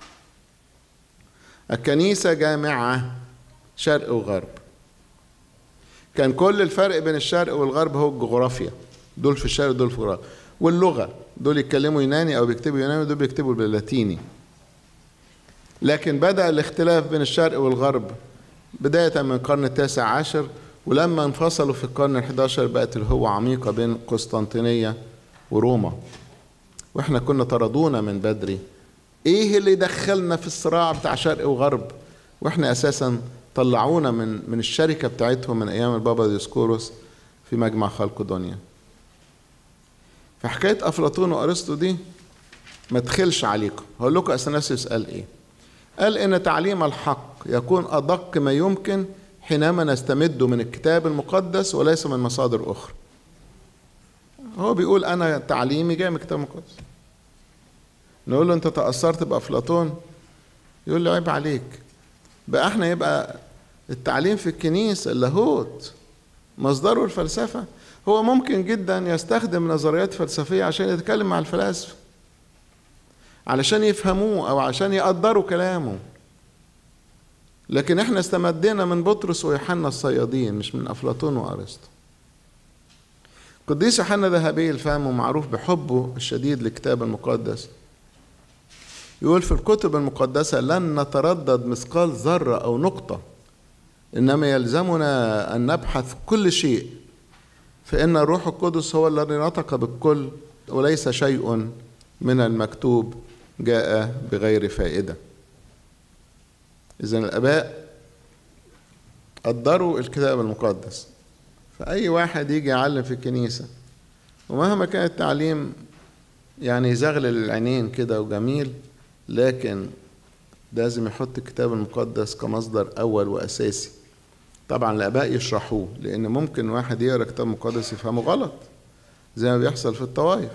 الكنيسة جامعة شرق وغرب. كان كل الفرق بين الشرق والغرب هو الجغرافيا، دول في الشرق دول في الغرب، واللغة، دول يتكلموا يوناني أو بيكتبوا يوناني ودول بيكتبوا باللاتيني. لكن بدأ الاختلاف بين الشرق والغرب بداية من القرن التاسع عشر، ولما انفصلوا في القرن ال11 بقت الهوة عميقة بين قسطنطينية وروما. واحنا كنا طردونا من بدري. ايه اللي دخلنا في الصراع بتاع شرق وغرب واحنا اساسا طلعونا من الشركة بتاعتهم من ايام البابا ديسكوروس في مجمع خلقدونيا. فحكاية افلاطون وارسطو دي ما تخلش عليكم. هقول لكم اثناسيوس قال ايه. قال ان تعليم الحق يكون ادق ما يمكن حينما نستمد من الكتاب المقدس وليس من مصادر اخرى. هو بيقول انا تعليمي جاي من الكتاب المقدس. نقول له انت تأثرت بأفلاطون؟ يقول لي عيب عليك. بقى احنا يبقى التعليم في الكنيسة اللاهوت مصدره الفلسفة. هو ممكن جدا يستخدم نظريات فلسفية عشان يتكلم مع الفلاسفة علشان يفهموه او عشان يقدروا كلامه. لكن احنا استمدنا من بطرس ويوحنا الصيادين مش من افلاطون وارسطو. قديس يوحنا ذهبي الفهم ومعروف بحبه الشديد للكتاب المقدس يقول في الكتب المقدسة لن نتردد مثقال ذرة أو نقطة، إنما يلزمنا أن نبحث كل شيء، فإن الروح القدس هو الذي نطق بالكل وليس شيء من المكتوب جاء بغير فائدة. إذن الآباء قدروا الكتاب المقدس. فأي واحد يجي يعلم في الكنيسة ومهما كان التعليم يعني يزغلل العينين كده وجميل، لكن لازم يحط الكتاب المقدس كمصدر أول وأساسي. طبعا الآباء يشرحوه، لأن ممكن واحد يقرأ كتاب مقدس يفهمه غلط زي ما بيحصل في الطوائف،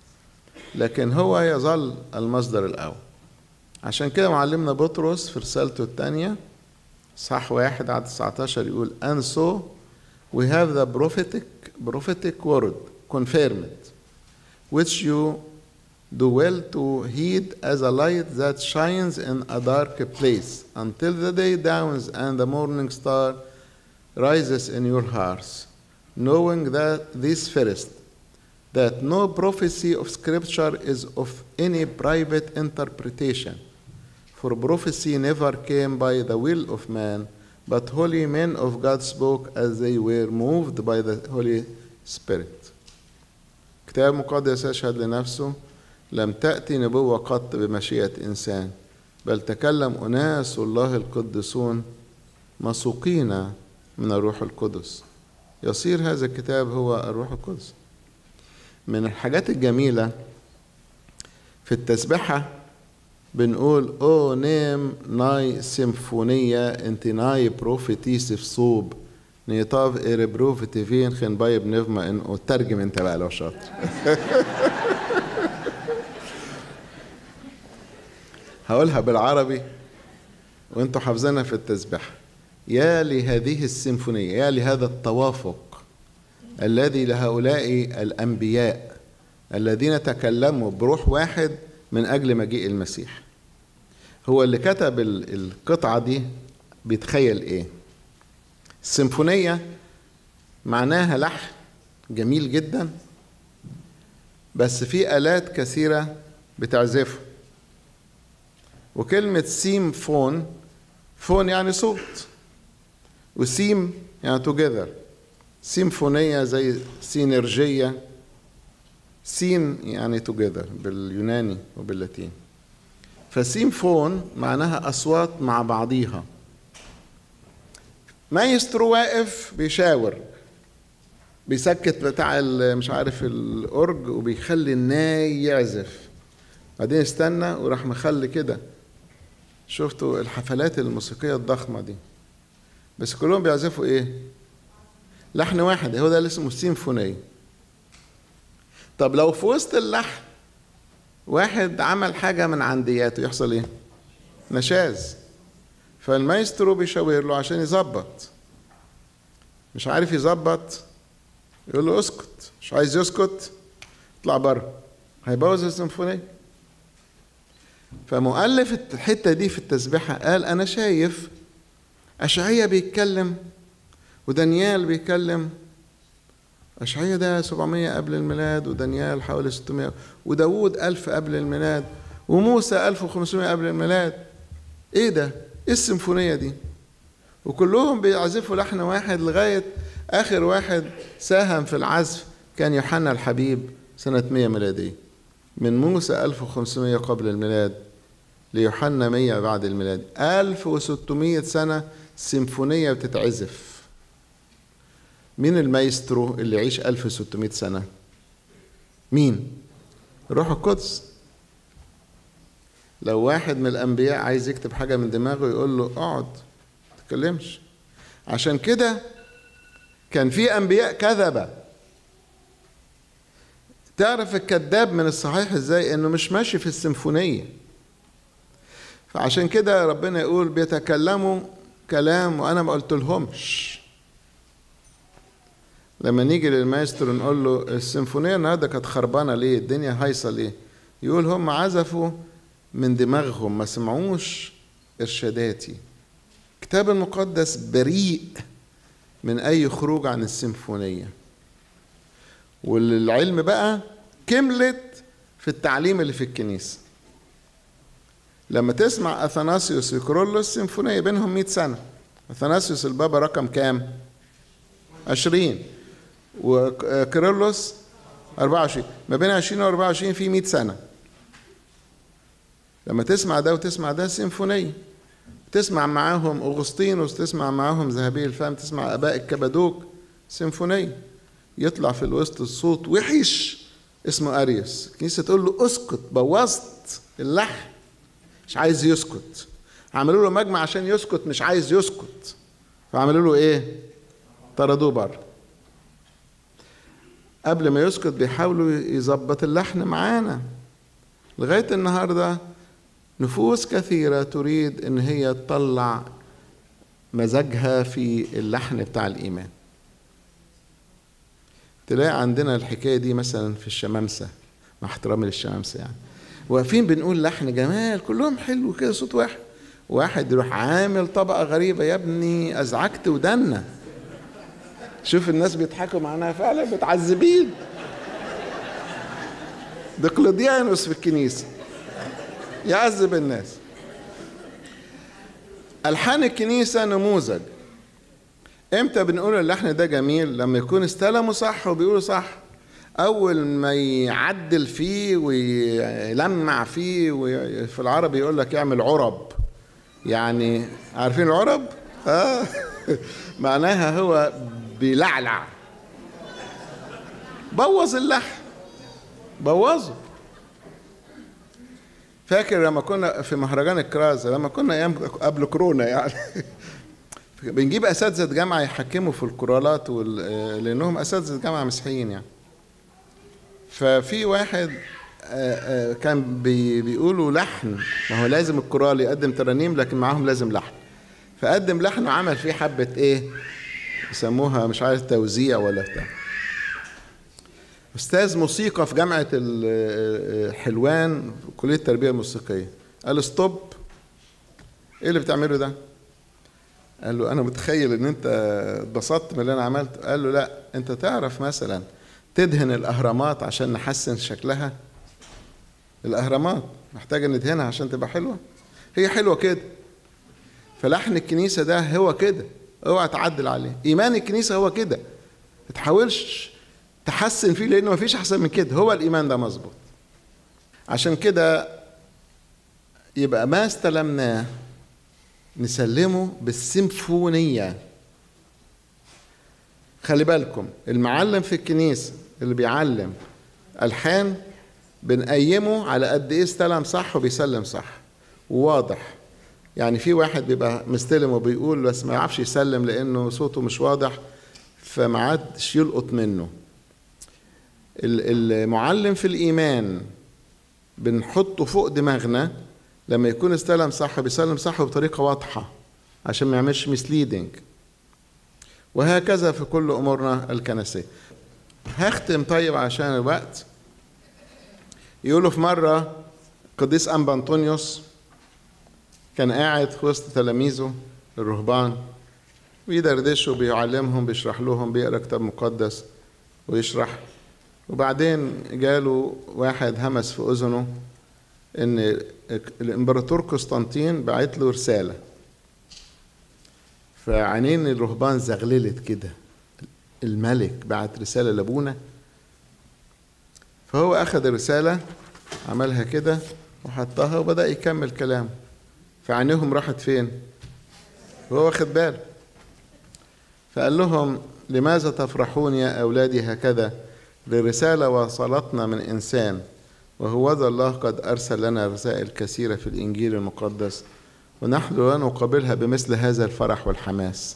لكن هو يظل المصدر الأول. عشان كده معلمنا بطرس في رسالته الثانية صح 1 عدد 19 يقول and so we have the prophetic word confirmed which you do well to heed as a light that shines in a dark place until the day dawns and the morning star rises in your hearts, knowing that this first, that no prophecy of Scripture is of any private interpretation, for prophecy never came by the will of man, but holy men of God spoke as they were moved by the Holy Spirit. كتاب مقدس يشهد لنفسه لم تأتي نبوة قط بمشيئة إنسان، بل تكلم أناس الله القدسون مسوقين من الروح القدس. يصير هذا الكتاب هو الروح القدس. من الحاجات الجميلة في التسبحة بنقول او نيم ناي سيمفونية انت ناي بروفيتيس في صوب نيطاف اير بروفيتيفين خن باي بنفما ان ترجم انت بقى لو شاطر. هقولها بالعربي وانتوا حافظينها في التسبيح. يا لهذه السيمفونية، يا لهذا التوافق الذي لهؤلاء الأنبياء الذين تكلموا بروح واحد من أجل مجيء المسيح. هو اللي كتب القطعة دي بيتخيل إيه؟ السيمفونية معناها لحن جميل جدا بس في آلات كثيرة بتعزفه. وكلمة سيمفون، فون يعني صوت، وسيم يعني together. سيمفونية زي سينرجية، سين يعني together باليوناني وباللاتين. فسيمفون معناها أصوات مع بعضيها. مايسترو واقف بيشاور، بيسكت بتاع مش عارف الأورج وبيخلي الناي يعزف، بعدين استنى وراح مخلي كده. شفتوا الحفلات الموسيقية الضخمة دي بس كلهم بيعزفوا ايه؟ لحن واحد، هو ده اللي اسمه سيمفونية. طب لو في وسط اللحن واحد عمل حاجة من عندياته يحصل ايه؟ نشاز. فالمايسترو بيشاور له عشان يظبط، مش عارف يظبط يقول له اسكت، مش عايز يسكت اطلع بره، هيبوظ السيمفونية. فمؤلف الحتة دي في التسبيحة قال أنا شايف أشعية بيتكلم ودانيال بيتكلم. أشعية ده 700 قبل الميلاد، ودانيال حوالي 600، وداود 1000 قبل الميلاد، وموسى 1500 قبل الميلاد. إيه ده؟ إيه السيمفونية دي؟ وكلهم بيعزفوا لحن واحد لغاية آخر واحد ساهم في العزف كان يوحنا الحبيب سنة 100 ميلادية. من موسى 1500 قبل الميلاد ليوحنا 100 بعد الميلاد، 1600 سنة سيمفونية بتتعزف. مين المايسترو اللي يعيش 1600 سنة؟ مين؟ الروح القدس. لو واحد من الأنبياء عايز يكتب حاجة من دماغه يقول له اقعد تتكلمش. عشان كده كان في أنبياء كذبة. تعرف الكذاب من الصحيح ازاي؟ انه مش ماشي في السيمفونية. فعشان كده ربنا يقول بيتكلموا كلام وانا ما قلت لهمش. لما نيجي للمايسترو نقول له السيمفونية النهارده كانت خربانة ليه؟ الدنيا هايصة ليه؟ يقول هم عزفوا من دماغهم، ما سمعوش إرشاداتي. الكتاب المقدس بريء من أي خروج عن السيمفونية. والعلم بقى كملت في التعليم اللي في الكنيسة. لما تسمع أثناسيوس وكيرلس سيمفونية بينهم 100 سنة. أثناسيوس البابا رقم كام؟ 20، وكيرلس 24. ما بين 20 و 24 في 100 سنة. لما تسمع ده وتسمع ده سيمفونية. تسمع معاهم أغسطينوس، تسمع معاهم ذهبي الفم، تسمع آباء الكبادوك، سيمفونية. يطلع في الوسط الصوت وحش اسمه أريوس. الكنيسة تقول له اسكت، بوظت اللحن، مش عايز يسكت. عملوا له مجمع عشان يسكت، مش عايز يسكت. فعملوا له ايه؟ طردوه بره. قبل ما يسكت بيحاولوا يظبط اللحن معانا. لغاية النهاردة نفوس كثيرة تريد ان هي تطلع مزاجها في اللحن بتاع الإيمان. تلاقي عندنا الحكاية دي مثلا في الشمامسة، مع احترامي للشمامسة يعني، واقفين بنقول لحن جمال كلهم حلو كده صوت واحد، واحد يروح عامل طبقة غريبة، يا ابني أزعجت ودنا. شوف الناس بيضحكوا معناها فعلا متعذبين. دقلديانوس في الكنيسة يعذب الناس. ألحان الكنيسة نموذج. امتى بنقول اللحن ده جميل؟ لما يكون استلموا صح وبيقولوا صح. اول ما يعدل فيه ويلمع فيه، وفي العربي يقول لك يعمل عرب. يعني عارفين العرب؟ معناها هو بيلعلع. بوظ اللحن، بوظه. فاكر لما كنا في مهرجان الكرازة، لما كنا ايام قبل كورونا يعني بنجيب اساتذه جامعه يحكموا في الكورالات لانهم اساتذه جامعه مسيحيين يعني. ففي واحد كان بيقولوا لحن، ما هو لازم الكورال يقدم ترانيم لكن معاهم لازم لحن. فقدم لحن وعمل فيه حبه ايه يسموها مش عارف توزيع ولا بتاع. استاذ موسيقى في جامعه حلوان في كليه التربيه الموسيقيه قال ستوب، ايه اللي بتعمله ده؟ قال له أنا متخيل إن أنت اتبسطت من اللي أنا عملته. قال له لا، أنت تعرف مثلا تدهن الأهرامات عشان نحسن شكلها؟ الأهرامات محتاجة ندهنها عشان تبقى حلوة، هي حلوة كده. فلحن الكنيسة ده هو كده، اوعى تعدل عليه. إيمان الكنيسة هو كده، ما تحاولش تحسن فيه لأنه ما فيش أحسن من كده. هو الإيمان ده مظبوط. عشان كده يبقى ما استلمناه نسلمه بالسيمفونية. خلي بالكم المعلم في الكنيسة اللي بيعلم ألحان بنقيمه على قد إيه استلم صح وبيسلم صح وواضح. يعني في واحد بيبقى مستلم وبيقول بس ما يعرفش يسلم لأنه صوته مش واضح فما عادش يلقط منه. المعلم في الإيمان بنحطه فوق دماغنا لما يكون استلم صح بيسلم صح بطريقة واضحة عشان ما يعملش مسليدنج. وهكذا في كل أمورنا الكنسية. هختم طيب عشان الوقت. يقولوا في مرة قديس أنبا أنطونيوس كان قاعد في وسط تلاميذه الرهبان ويدردشوا، بيعلمهم، بيشرح لهم، بيقرأ كتاب مقدس ويشرح. وبعدين جاله واحد همس في أذنه إن الإمبراطور قسطنطين بعت له رسالة. فعينين الرهبان زغللت كده، الملك بعت رسالة لأبونا. فهو أخذ الرسالة عملها كده وحطها وبدأ يكمل كلامه. فعينيهم راحت فين؟ وهو واخد باله. فقال لهم: لماذا تفرحون يا أولادي هكذا لرسالة وصلتنا من إنسان، وهو ذا الله قد أرسل لنا رسائل كثيرة في الإنجيل المقدس، ونحن لا نقابلها بمثل هذا الفرح والحماس.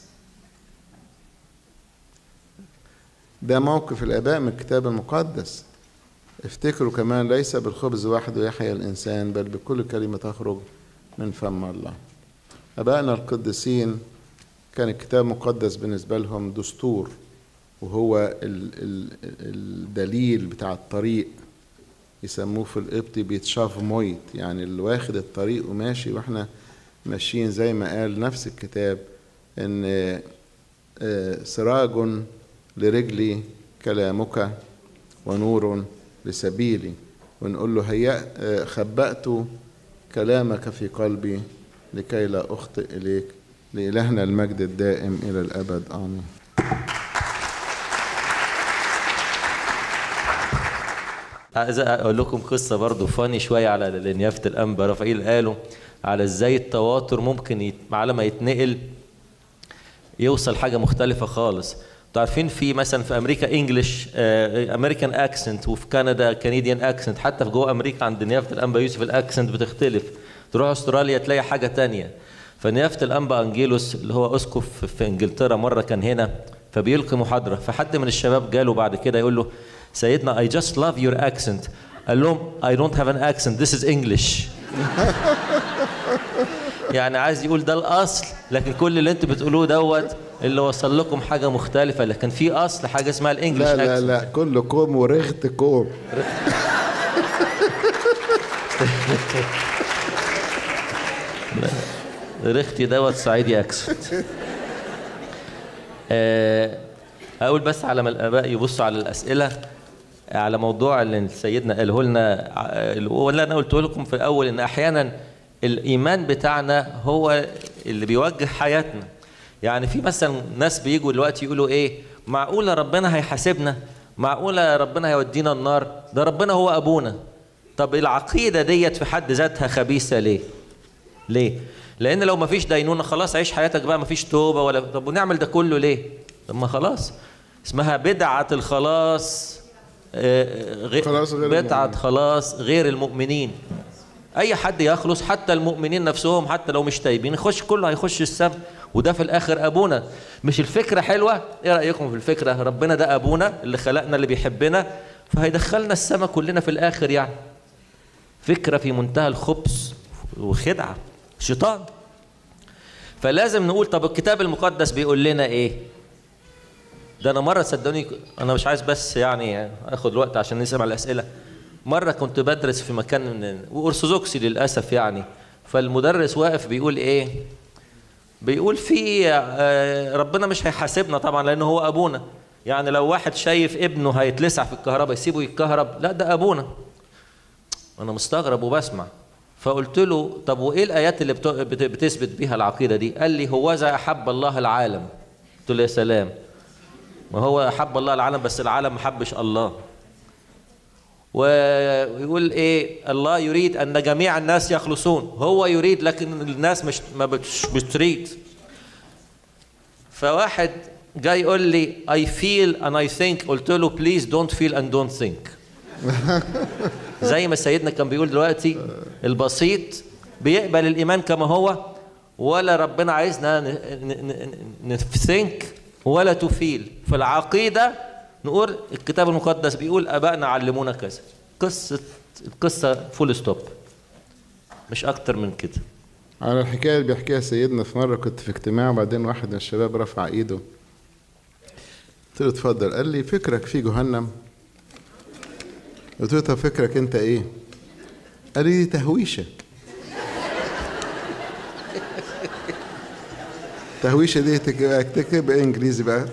ده موقف الآباء من الكتاب المقدس. افتكروا كمان: ليس بالخبز وحده يحيا الإنسان، بل بكل كلمة تخرج من فم الله. آبائنا القديسين كان الكتاب المقدس بالنسبة لهم دستور، وهو الدليل بتاع الطريق. يسموه في القبطي بيتشاف مويت، يعني اللي واخد الطريق وماشي، واحنا ماشيين زي ما قال نفس الكتاب ان سراج لرجلي كلامك ونور لسبيلي. ونقول له: هيا خبأت كلامك في قلبي لكي لا أخطئ إليك. لإلهنا المجد الدائم إلى الأبد، آمين. عايز اقول لكم قصه برضو فاني شويه على نيافه الانبا رفائيل. قالوا على ازاي التواتر ممكن على ما يتنقل يوصل حاجه مختلفه خالص. انتوا عارفين في مثلا في امريكا انجلش امريكان اكسنت، وفي كندا كنديان اكسنت، حتى في جوه امريكا عند نيافه الانبا يوسف الاكسنت بتختلف. تروح استراليا تلاقي حاجه تانية. فنيافه الانبا انجيلوس اللي هو اسقف في انجلترا مره كان هنا فبيلقي محاضره، فحد من الشباب جاله بعد كده يقول له: سيدنا I just love your accent. قال لهم: I don't have an accent, this is English. يعني عايز يقول ده الأصل، لكن كل اللي انتوا بتقولوه دوت اللي وصل لكم حاجة مختلفة، لكن في أصل حاجة اسمها الإنجليش. لا لا لا، كله كوم ورغت كوم. رختي دوت صعيدي أكسنت. أقول بس على ما الآباء يبصوا على الأسئلة على موضوع اللي سيدنا قاله لنا، واللي أنا قلته لكم في الأول، إن أحيانا الإيمان بتاعنا هو اللي بيوجه حياتنا. يعني في مثلا ناس بيجوا دلوقتي يقولوا إيه: معقولة ربنا هيحاسبنا؟ معقولة ربنا هيودينا النار؟ ده ربنا هو أبونا. طب العقيدة ديت في حد ذاتها خبيثة ليه؟ ليه؟ لأن لو ما فيش دينونة خلاص عيش حياتك بقى، ما فيش توبة ولا. طب ونعمل ده كله ليه؟ طب ما خلاص اسمها بدعة الخلاص، بدعة خلاص غير المؤمنين. أي حد يخلص، حتى المؤمنين نفسهم حتى لو مش تايبين يخش، كله هيخش السماء، وده في الآخر أبونا. مش الفكرة حلوة؟ إيه رأيكم في الفكرة؟ ربنا ده أبونا اللي خلقنا اللي بيحبنا، فهيدخلنا السماء كلنا في الآخر. يعني فكرة في منتهى الخبث وخدعة شيطان. فلازم نقول طب الكتاب المقدس بيقول لنا إيه؟ ده أنا مرة صدقوني، أنا مش عايز بس يعني أخد الوقت عشان نسمع الأسئلة. مرة كنت بدرس في مكان وأرثوذكسي للأسف يعني، فالمدرس واقف بيقول إيه؟ بيقول في ربنا مش هيحاسبنا طبعا لأنه هو أبونا. يعني لو واحد شايف ابنه هيتلسع في الكهرباء يسيبه يتكهرب؟ لا، ده أبونا. أنا مستغرب وبسمع. فقلت له طب وإيه الآيات اللي بتثبت بيها العقيدة دي؟ قال لي: هوذا أحب الله العالم. قلت له يا سلام، ما هو أحب الله العالم بس العالم ما حبش الله. ويقول ايه؟ الله يريد ان جميع الناس يخلصون. هو يريد لكن الناس ما بتريد. فواحد جاي يقول لي I feel and I think. قلت له please don't feel and don't think. زي ما سيدنا كان بيقول دلوقتي، البسيط بيقبل الإيمان كما هو، ولا ربنا عايزنا نثينك ولا تفيل. في العقيدة نقول الكتاب المقدس بيقول آبائنا علمونا كذا. القصة فول ستوب، مش أكتر من كده. على الحكاية اللي بيحكيها سيدنا، في مرة كنت في اجتماع وبعدين واحد من الشباب رفع إيده قلت له اتفضل. قال لي فكرك في جهنم؟ قلت له طب فكرك انت ايه؟ قال لي دي تهويشه. تهويشه دي تكتب انجليزي بقى.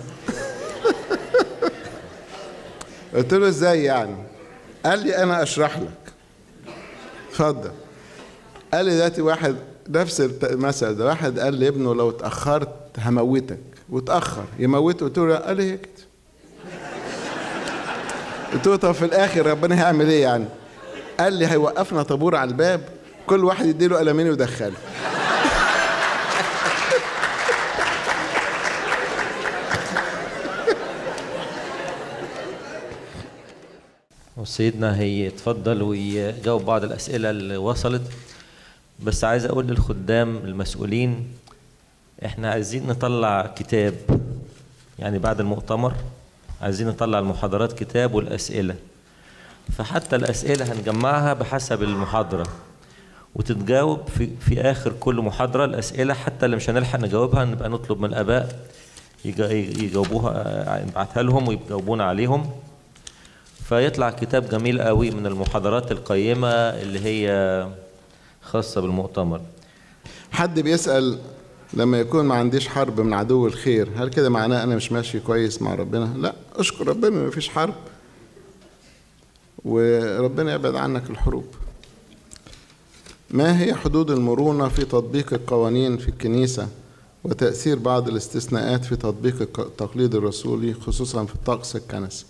قلت له ازاي يعني؟ قال لي انا اشرح لك. اتفضل. قال لي دلوقتي واحد نفس المثل ده، واحد قال لابنه لو اتاخرت هموتك، واتاخر يموته. قلت له قال لي هيك. قلت له طب في الاخر ربنا هيعمل ايه يعني؟ قال لي هيوقفنا طابور على الباب، كل واحد يديله قلمين ويدخله. وسيدنا هيتفضل ويجاوب بعض الأسئلة اللي وصلت. بس عايز أقول للخدام المسؤولين إحنا عايزين نطلع كتاب، يعني بعد المؤتمر عايزين نطلع المحاضرات كتاب والأسئلة، فحتى الأسئلة هنجمعها بحسب المحاضرة وتتجاوب في آخر كل محاضرة. الأسئلة حتى اللي مش هنلحق نجاوبها نبقى نطلب من الآباء يجاوبوها، نبعتها لهم ويجاوبونا عليهم، فيطلع كتاب جميل قوي من المحاضرات القيمة اللي هي خاصة بالمؤتمر. حد بيسأل لما يكون ما عنديش حرب من عدو الخير، هل كده معناه أنا مش ماشي كويس مع ربنا؟ لا، أشكر ربنا ما فيش حرب، وربنا يبعد عنك الحروب. ما هي حدود المرونة في تطبيق القوانين في الكنيسة وتأثير بعض الاستثناءات في تطبيق التقليد الرسولي خصوصا في الطقس الكنسي؟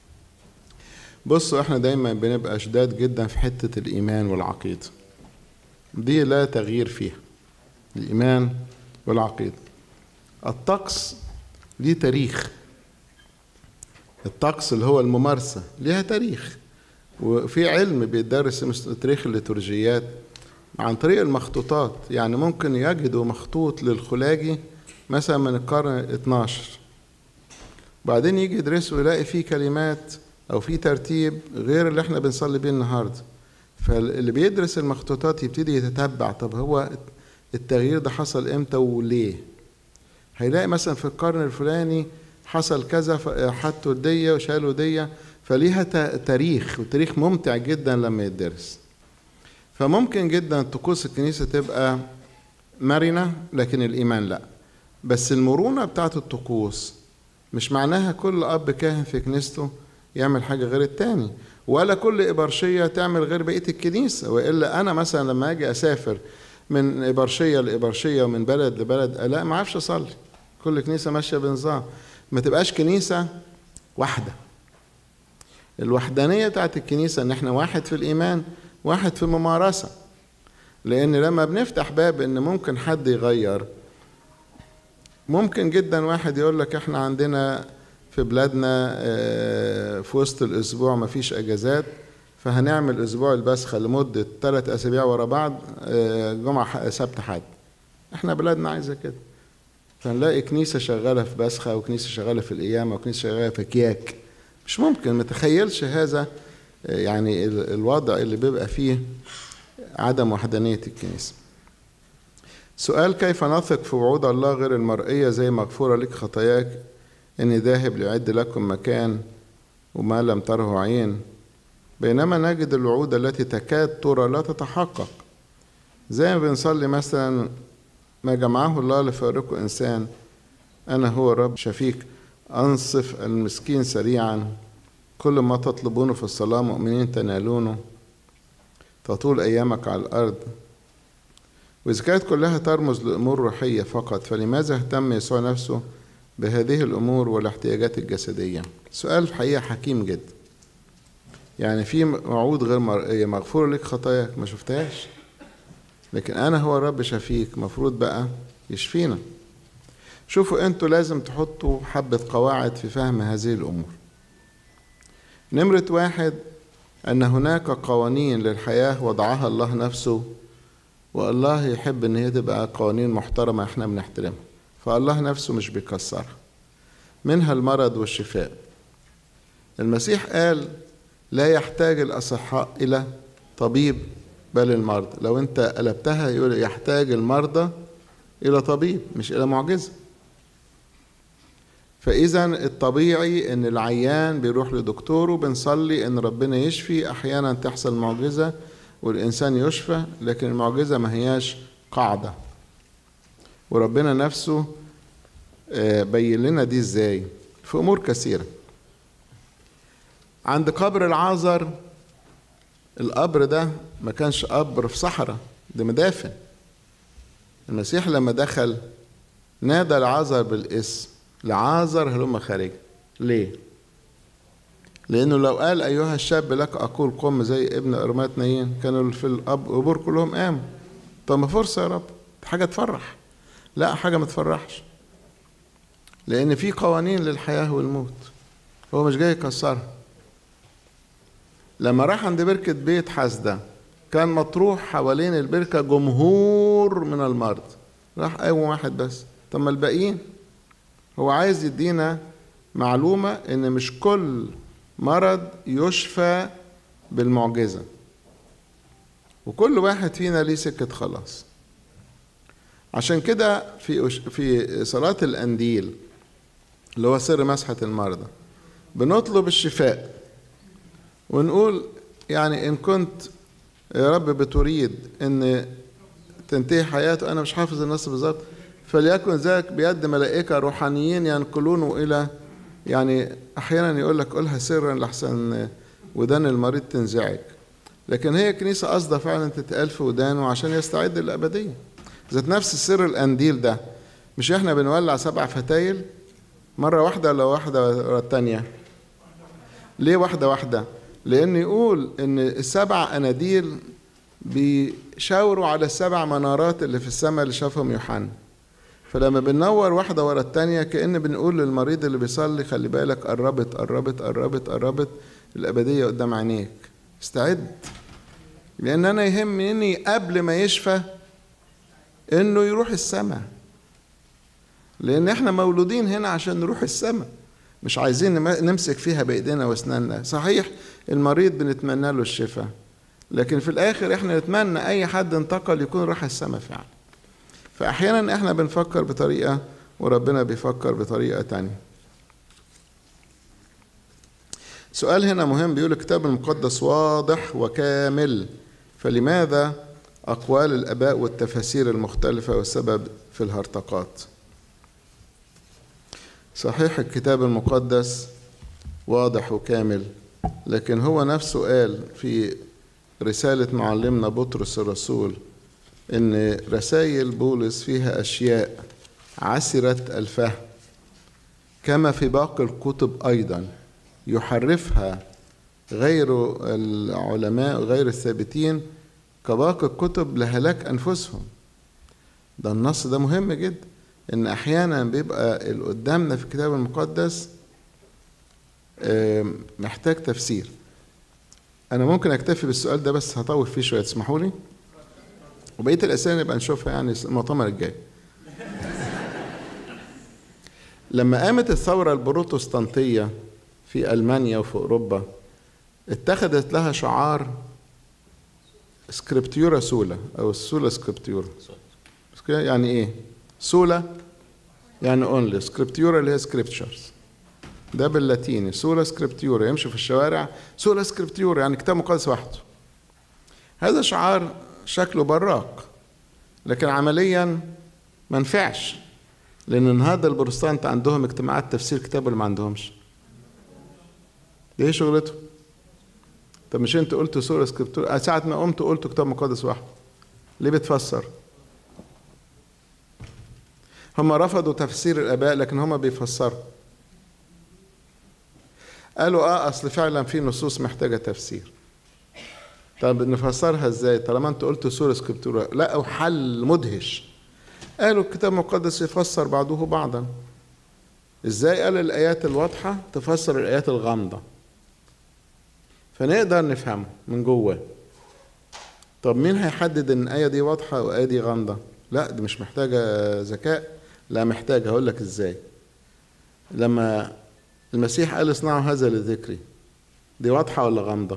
بصوا احنا دايما بنبقى شداد جدا في حتة الإيمان والعقيدة، دي لا تغيير فيها، الإيمان والعقيدة. الطقس ليه تاريخ، الطقس اللي هو الممارسة ليها تاريخ، وفي علم بيدرس تاريخ الليتورجيات عن طريق المخطوطات. يعني ممكن يجدوا مخطوط للخلاجي مثلا من القرن 12، بعدين يجي يدرسه يلاقي فيه كلمات أو فيه ترتيب غير اللي احنا بنصلي بيه النهاردة. فاللي بيدرس المخطوطات يبتدي يتتبع طب هو التغيير ده حصل امتى وليه. هيلاقي مثلا في القرن الفلاني حصل كذا فحطوا دية وشالوا دية، فليها تاريخ، وتاريخ ممتع جدا لما يدرس. فممكن جدا طقوس الكنيسة تبقى مرنة لكن الإيمان لا. بس المرونة بتاعت الطقوس مش معناها كل أب كاهن في كنيسته يعمل حاجة غير التاني، ولا كل إبرشية تعمل غير بقية الكنيسة. وإلا أنا مثلا لما أجي أسافر من إبرشية لإبرشية ومن بلد لبلد لا ما عارفش أصلي، كل كنيسة ماشية بنظام، ما تبقاش كنيسة واحدة. الوحدانية بتاعت الكنيسة إن إحنا واحد في الإيمان، واحد في الممارسة. لأن لما بنفتح باب إن ممكن حد يغير، ممكن جدا واحد يقول لك إحنا عندنا في بلادنا في وسط الأسبوع ما فيش أجازات، فهنعمل أسبوع البسخة لمدة 3 أسابيع ورا بعض، جمعة سبت حد. إحنا بلادنا عايزة كده، فنلاقي كنيسة شغالة في بسخة وكنيسة شغالة في القيامة وكنيسة شغالة في كياك. مش ممكن، ما تخيلش هذا يعني الوضع اللي بيبقى فيه عدم وحدانية الكنيسة. سؤال: كيف نثق في وعود الله غير المرئية زي مغفورة لك خطاياك، إني ذاهب ليعد لكم مكان وما لم تره عين، بينما نجد الوعود التي تكاد ترى لا تتحقق؟ زي ما بنصلي مثلا: ما جمعه الله لفارقه إنسان، أنا هو الرب شفيك، أنصف المسكين سريعا، كل ما تطلبونه في الصلاة مؤمنين تنالونه، تطول أيامك على الأرض. وإذا كانت كلها ترمز لأمور روحية فقط، فلماذا اهتم يسوع نفسه بهذه الأمور والاحتياجات الجسدية؟ سؤال في حقيقة حكيم جدا. يعني في وعود غير مرئية، مغفور لك خطاياك، ما شفتهاش، لكن أنا هو الرب شفيك، مفروض بقى يشفينا. شوفوا أنتوا لازم تحطوا حبة قواعد في فهم هذه الأمور. نمرة 1: أن هناك قوانين للحياة وضعها الله نفسه، والله يحب أن هي تبقى قوانين محترمة احنا بنحترمها، فالله نفسه مش بيكسرها. منها المرض والشفاء. المسيح قال: لا يحتاج الأصحاء إلى طبيب بل المرضى. لو أنت قلبتها يقول يحتاج المرضى إلى طبيب مش إلى معجزة. فإذا الطبيعي إن العيان بيروح لدكتوره، بنصلي إن ربنا يشفي، أحيانا تحصل معجزة والإنسان يشفى، لكن المعجزة ما هياش قاعدة. وربنا نفسه بين لنا دي إزاي في أمور كثيرة. عند قبر العازر، القبر ده ما كانش قبر في صحراء، ده مدافن. المسيح لما دخل نادى العازر بالاسم، لعازر هلم خارج. ليه؟ لأنه لو قال أيها الشاب لك أقول قم زي ابن أرمات نايين، كانوا في القبور كلهم قاموا. طب ما فرصة يا رب، حاجة تفرح. لا، حاجة ما تفرحش، لأن في قوانين للحياة والموت، هو مش جاي يكسرها. لما راح عند بركة بيت حسدة، كان مطروح حوالين البركة جمهور من المرضى، راح قاوم واحد بس. طب ما الباقيين؟ هو عايز يدينا معلومة إن مش كل مرض يشفى بالمعجزة، وكل واحد فينا ليه سكة خلاص. عشان كده في صلاة الأنديل اللي هو سر مسحة المرضى بنطلب الشفاء، ونقول يعني إن كنت يا رب بتريد إن تنتهي حياته، أنا مش حافظ النص بالظبط، فليكن ذلك بيد ملائكة روحانيين ينقلونه إلى، يعني أحيانا يقول لك قولها سرا لحسن ودان المريض تنزعج، لكن هي كنيسة قصدها فعلا تتقال في ودانه عشان يستعد للأبدية. ذات نفس السر الأنديل ده، مش إحنا بنولع 7 فتايل مرة واحدة ولا واحدة ورا التانية؟ ليه واحدة واحدة؟ لأن يقول إن ال7 أناديل بيشاوروا على ال7 منارات اللي في السماء اللي شافهم يوحنا. فلما بننور واحدة ورا التانية كأن بنقول للمريض اللي بيصلي خلي بالك، قربت قربت قربت قربت الأبدية قدام عينيك، استعد. لأن أنا يهمني قبل ما يشفى إنه يروح السماء، لأن إحنا مولودين هنا عشان نروح السماء، مش عايزين نمسك فيها بإيدينا وأسناننا. صحيح المريض بنتمنى له الشفاء، لكن في الآخر إحنا نتمنى أي حد انتقل يكون راح السماء فعلا. فأحيانا إحنا بنفكر بطريقة وربنا بيفكر بطريقة تانية. سؤال هنا مهم، بيقول الكتاب المقدس واضح وكامل، فلماذا أقوال الآباء والتفاسير المختلفة والسبب في الهرطقات؟ صحيح الكتاب المقدس واضح وكامل، لكن هو نفسه قال في رسالة معلمنا بطرس الرسول إن رسائل بولس فيها أشياء عسرة الفهم، كما في باقي الكتب أيضا يحرفها غير العلماء غير الثابتين كباقي الكتب لهلاك أنفسهم. ده النص ده مهم جدا، إن أحيانا بيبقى اللي قدامنا في الكتاب المقدس محتاج تفسير. أنا ممكن أكتفي بالسؤال ده بس هطول فيه شوية، تسمحوا لي؟ وبقية الأسئلة نبقى نشوفها يعني المؤتمر الجاي. لما قامت الثورة البروتستانتية في ألمانيا وفي أوروبا، اتخذت لها شعار سكريبتيورا سولا، أو السولا سكريبتيورا. يعني إيه؟ سولا يعني أونلي، سكريبتيورا اللي هي سكريبتشرز، ده باللاتيني. سولا سكريبتيورا، يمشي في الشوارع سولا سكريبتيورا يعني كتاب مقدس وحده. هذا شعار شكله براق، لكن عمليا ما نفعش، لأن النهارده البروتستانت عندهم اجتماعات تفسير كتاب اللي ما عندهمش. دي شغلتهم. طب مش انت قلت سورة سكريبتور؟ ساعة ما قمت قلت كتاب مقدس واحد، ليه بتفسر؟ هم رفضوا تفسير الآباء، لكن هم بيفسروا. قالوا أصل فعلا في نصوص محتاجة تفسير. طب نفسرها ازاي طالما انت قلت سورة سكريبتورا؟ لقوا حل مدهش، قالوا الكتاب المقدس يفسر بعضه بعضا. ازاي؟ قال الآيات الواضحة تفسر الآيات الغامضة، فنقدر نفهمه من جوه. طب مين هيحدد ان الآية دي واضحة والآية دي غامضة؟ لا، دي مش محتاجة ذكاء، لا محتاجة. هقول لك ازاي. لما المسيح قال اصنعوا هذا لذكري، دي واضحة ولا غامضة؟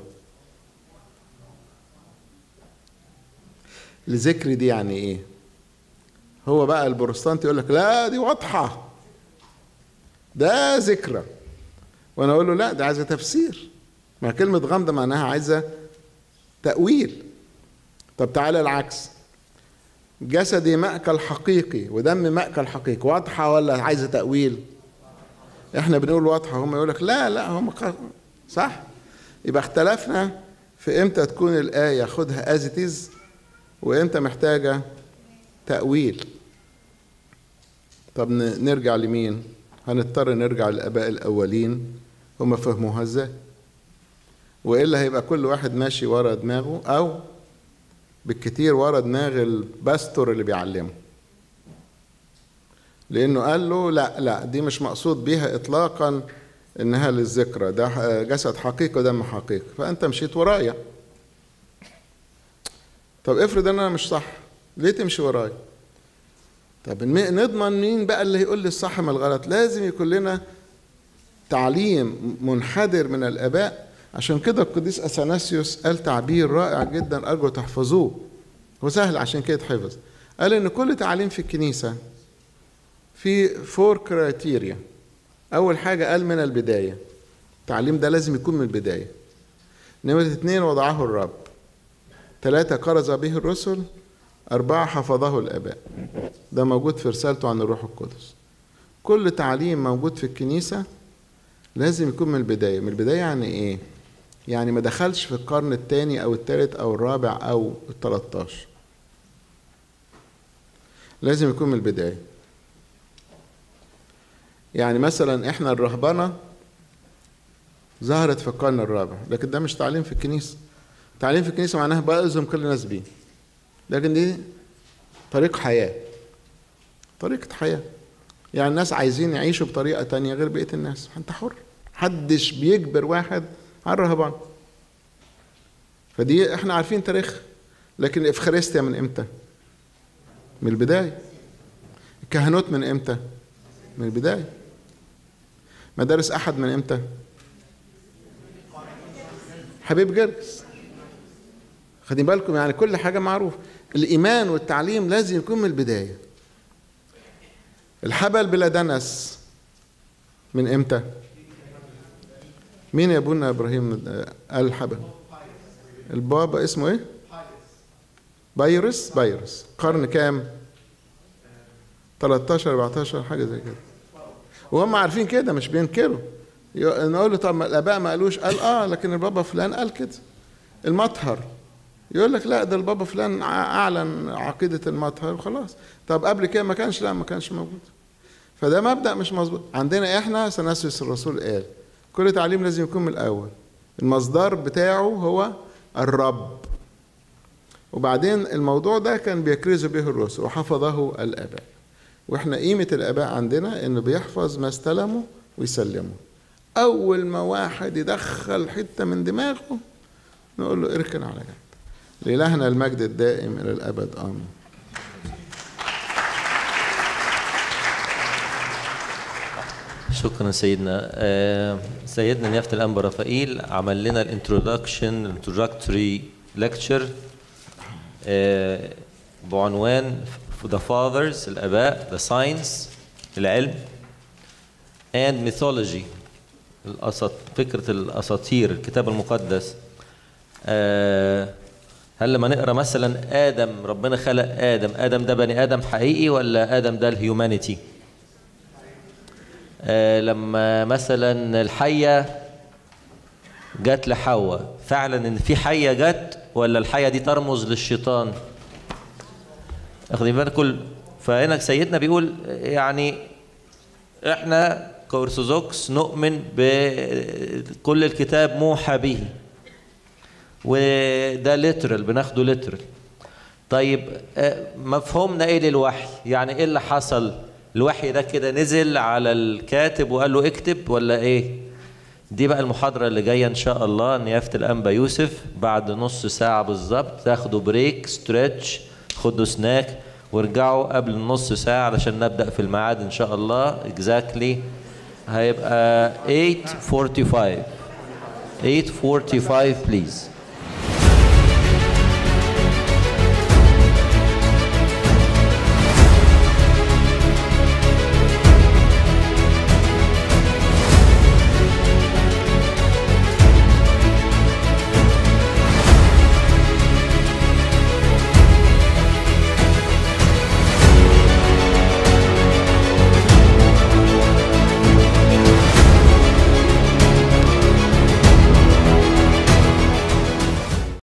لذكري دي يعني ايه؟ هو بقى البروتستانت يقول لك لا دي واضحة، ده ذكرى، وانا اقول له لا ده عايزه تفسير. ما كلمه غمضه معناها عايزه تأويل. طب تعالى العكس، جسدي مأكل حقيقي ودم مأكل حقيقي، واضحه ولا عايزه تأويل؟ احنا بنقول واضحه، هم يقول لك لا هم صح. يبقى اختلفنا في امتى تكون الآية خدها as it is وامتى محتاجة تأويل. طب نرجع لمين؟ هنضطر نرجع للآباء الأولين، هم فهموها ازاي؟ وإلا هيبقى كل واحد ماشي ورا دماغه، أو بالكتير ورا دماغ الباستور اللي بيعلمه، لأنه قال له لا دي مش مقصود بيها إطلاقا إنها للذكرى، ده جسد حقيقي ودم حقيقي، فأنت مشيت ورايا. طب افرض أنا مش صح، ليه تمشي ورايا؟ طب نضمن مين بقى اللي هيقول لي الصح من الغلط؟ لازم يكون لنا تعليم منحدر من الآباء. عشان كده القديس أثناسيوس قال تعبير رائع جدا أرجو تحفظوه، هو سهل عشان كده يتحفظ. قال إن كل تعليم في الكنيسة في 4 كرايتيريا. أول حاجة قال من البداية، التعليم ده لازم يكون من البداية. نمرة 2 وضعه الرب، 3 كرز به الرسل، 4 حفظه الآباء. ده موجود في رسالته عن الروح القدس. كل تعليم موجود في الكنيسة لازم يكون من البداية. من البداية يعني إيه؟ يعني ما دخلش في القرن الثاني أو الثالث أو الرابع أو ال13. لازم يكون من البداية. يعني مثلا إحنا الرهبنة ظهرت في القرن الرابع، لكن ده مش تعليم في الكنيسة. تعليم في الكنيسة معناه بألزم كل الناس بيه، لكن دي طريق حياة، طريقة حياة. يعني الناس عايزين يعيشوا بطريقة تانية غير بقية الناس، انت حر، محدش بيجبر واحد على الرهبان. فدي احنا عارفين تاريخ. لكن الإفخارستيا من امتى؟ من البداية. الكهنوت من امتى؟ من البداية. مدارس أحد من امتى؟ حبيب جرجس. خدين بالكم، يعني كل حاجة معروف. الإيمان والتعليم لازم يكون من البداية. الحبل بلا دنس من امتى؟ مين يا ابونا ابراهيم قال الحبل؟ البابا اسمه ايه؟ بايرس. قرن كام؟ 13 14 حاجة زي كده. وهم عارفين كده، مش بينكروا. نقول له طب ما الآباء ما قالوش؟ قال لكن البابا فلان قال كده. المطهر يقول لك لا ده البابا فلان أعلن عقيدة المطهر وخلاص. طب قبل كده ما كانش؟ لا ما كانش موجود. فده مبدأ مش مظبوط. عندنا احنا أثناسيوس الرسول قال كل تعليم لازم يكون من الأول، المصدر بتاعه هو الرب. وبعدين الموضوع ده كان بيكرز به الرسل وحفظه الآباء. واحنا قيمة الآباء عندنا انه بيحفظ ما استلمه ويسلمه. أول ما واحد يدخل حتة من دماغه نقول له اركن على جنب. لإلهنا المجد الدائم إلى الأبد آمين. شكرا سيدنا. سيدنا نيافة الأنبا رفائيل عمل لنا الانترودكتوري ليكتشر بعنوان The Fathers، الآباء، The Science، العلم، and Mythology، فكرة الأساطير، الكتاب المقدس. هل لما نقرأ مثلا آدم، ربنا خلق آدم ده بني آدم حقيقي ولا آدم ده الهيومانيتي؟ لما مثلا الحية جت لحواء، فعلا ان في حية جت ولا الحية دي ترمز للشيطان؟ اخدين بالكم. فهنا سيدنا بيقول يعني احنا كأرثوذكس نؤمن بكل الكتاب موحى به، وده لترال، بناخده لترال. طيب مفهومنا ايه للوحي؟ يعني ايه اللي حصل؟ الوحي ده كده نزل على الكاتب وقال له اكتب ولا ايه؟ دي بقى المحاضرة اللي جاية ان شاء الله. نيافة الأنبا يوسف بعد نص ساعة بالظبط تاخدوا بريك ستريتش، خدوا سناك وارجعوا قبل النص ساعة علشان نبدأ في الميعاد ان شاء الله. exactly هيبقى 8:45 please.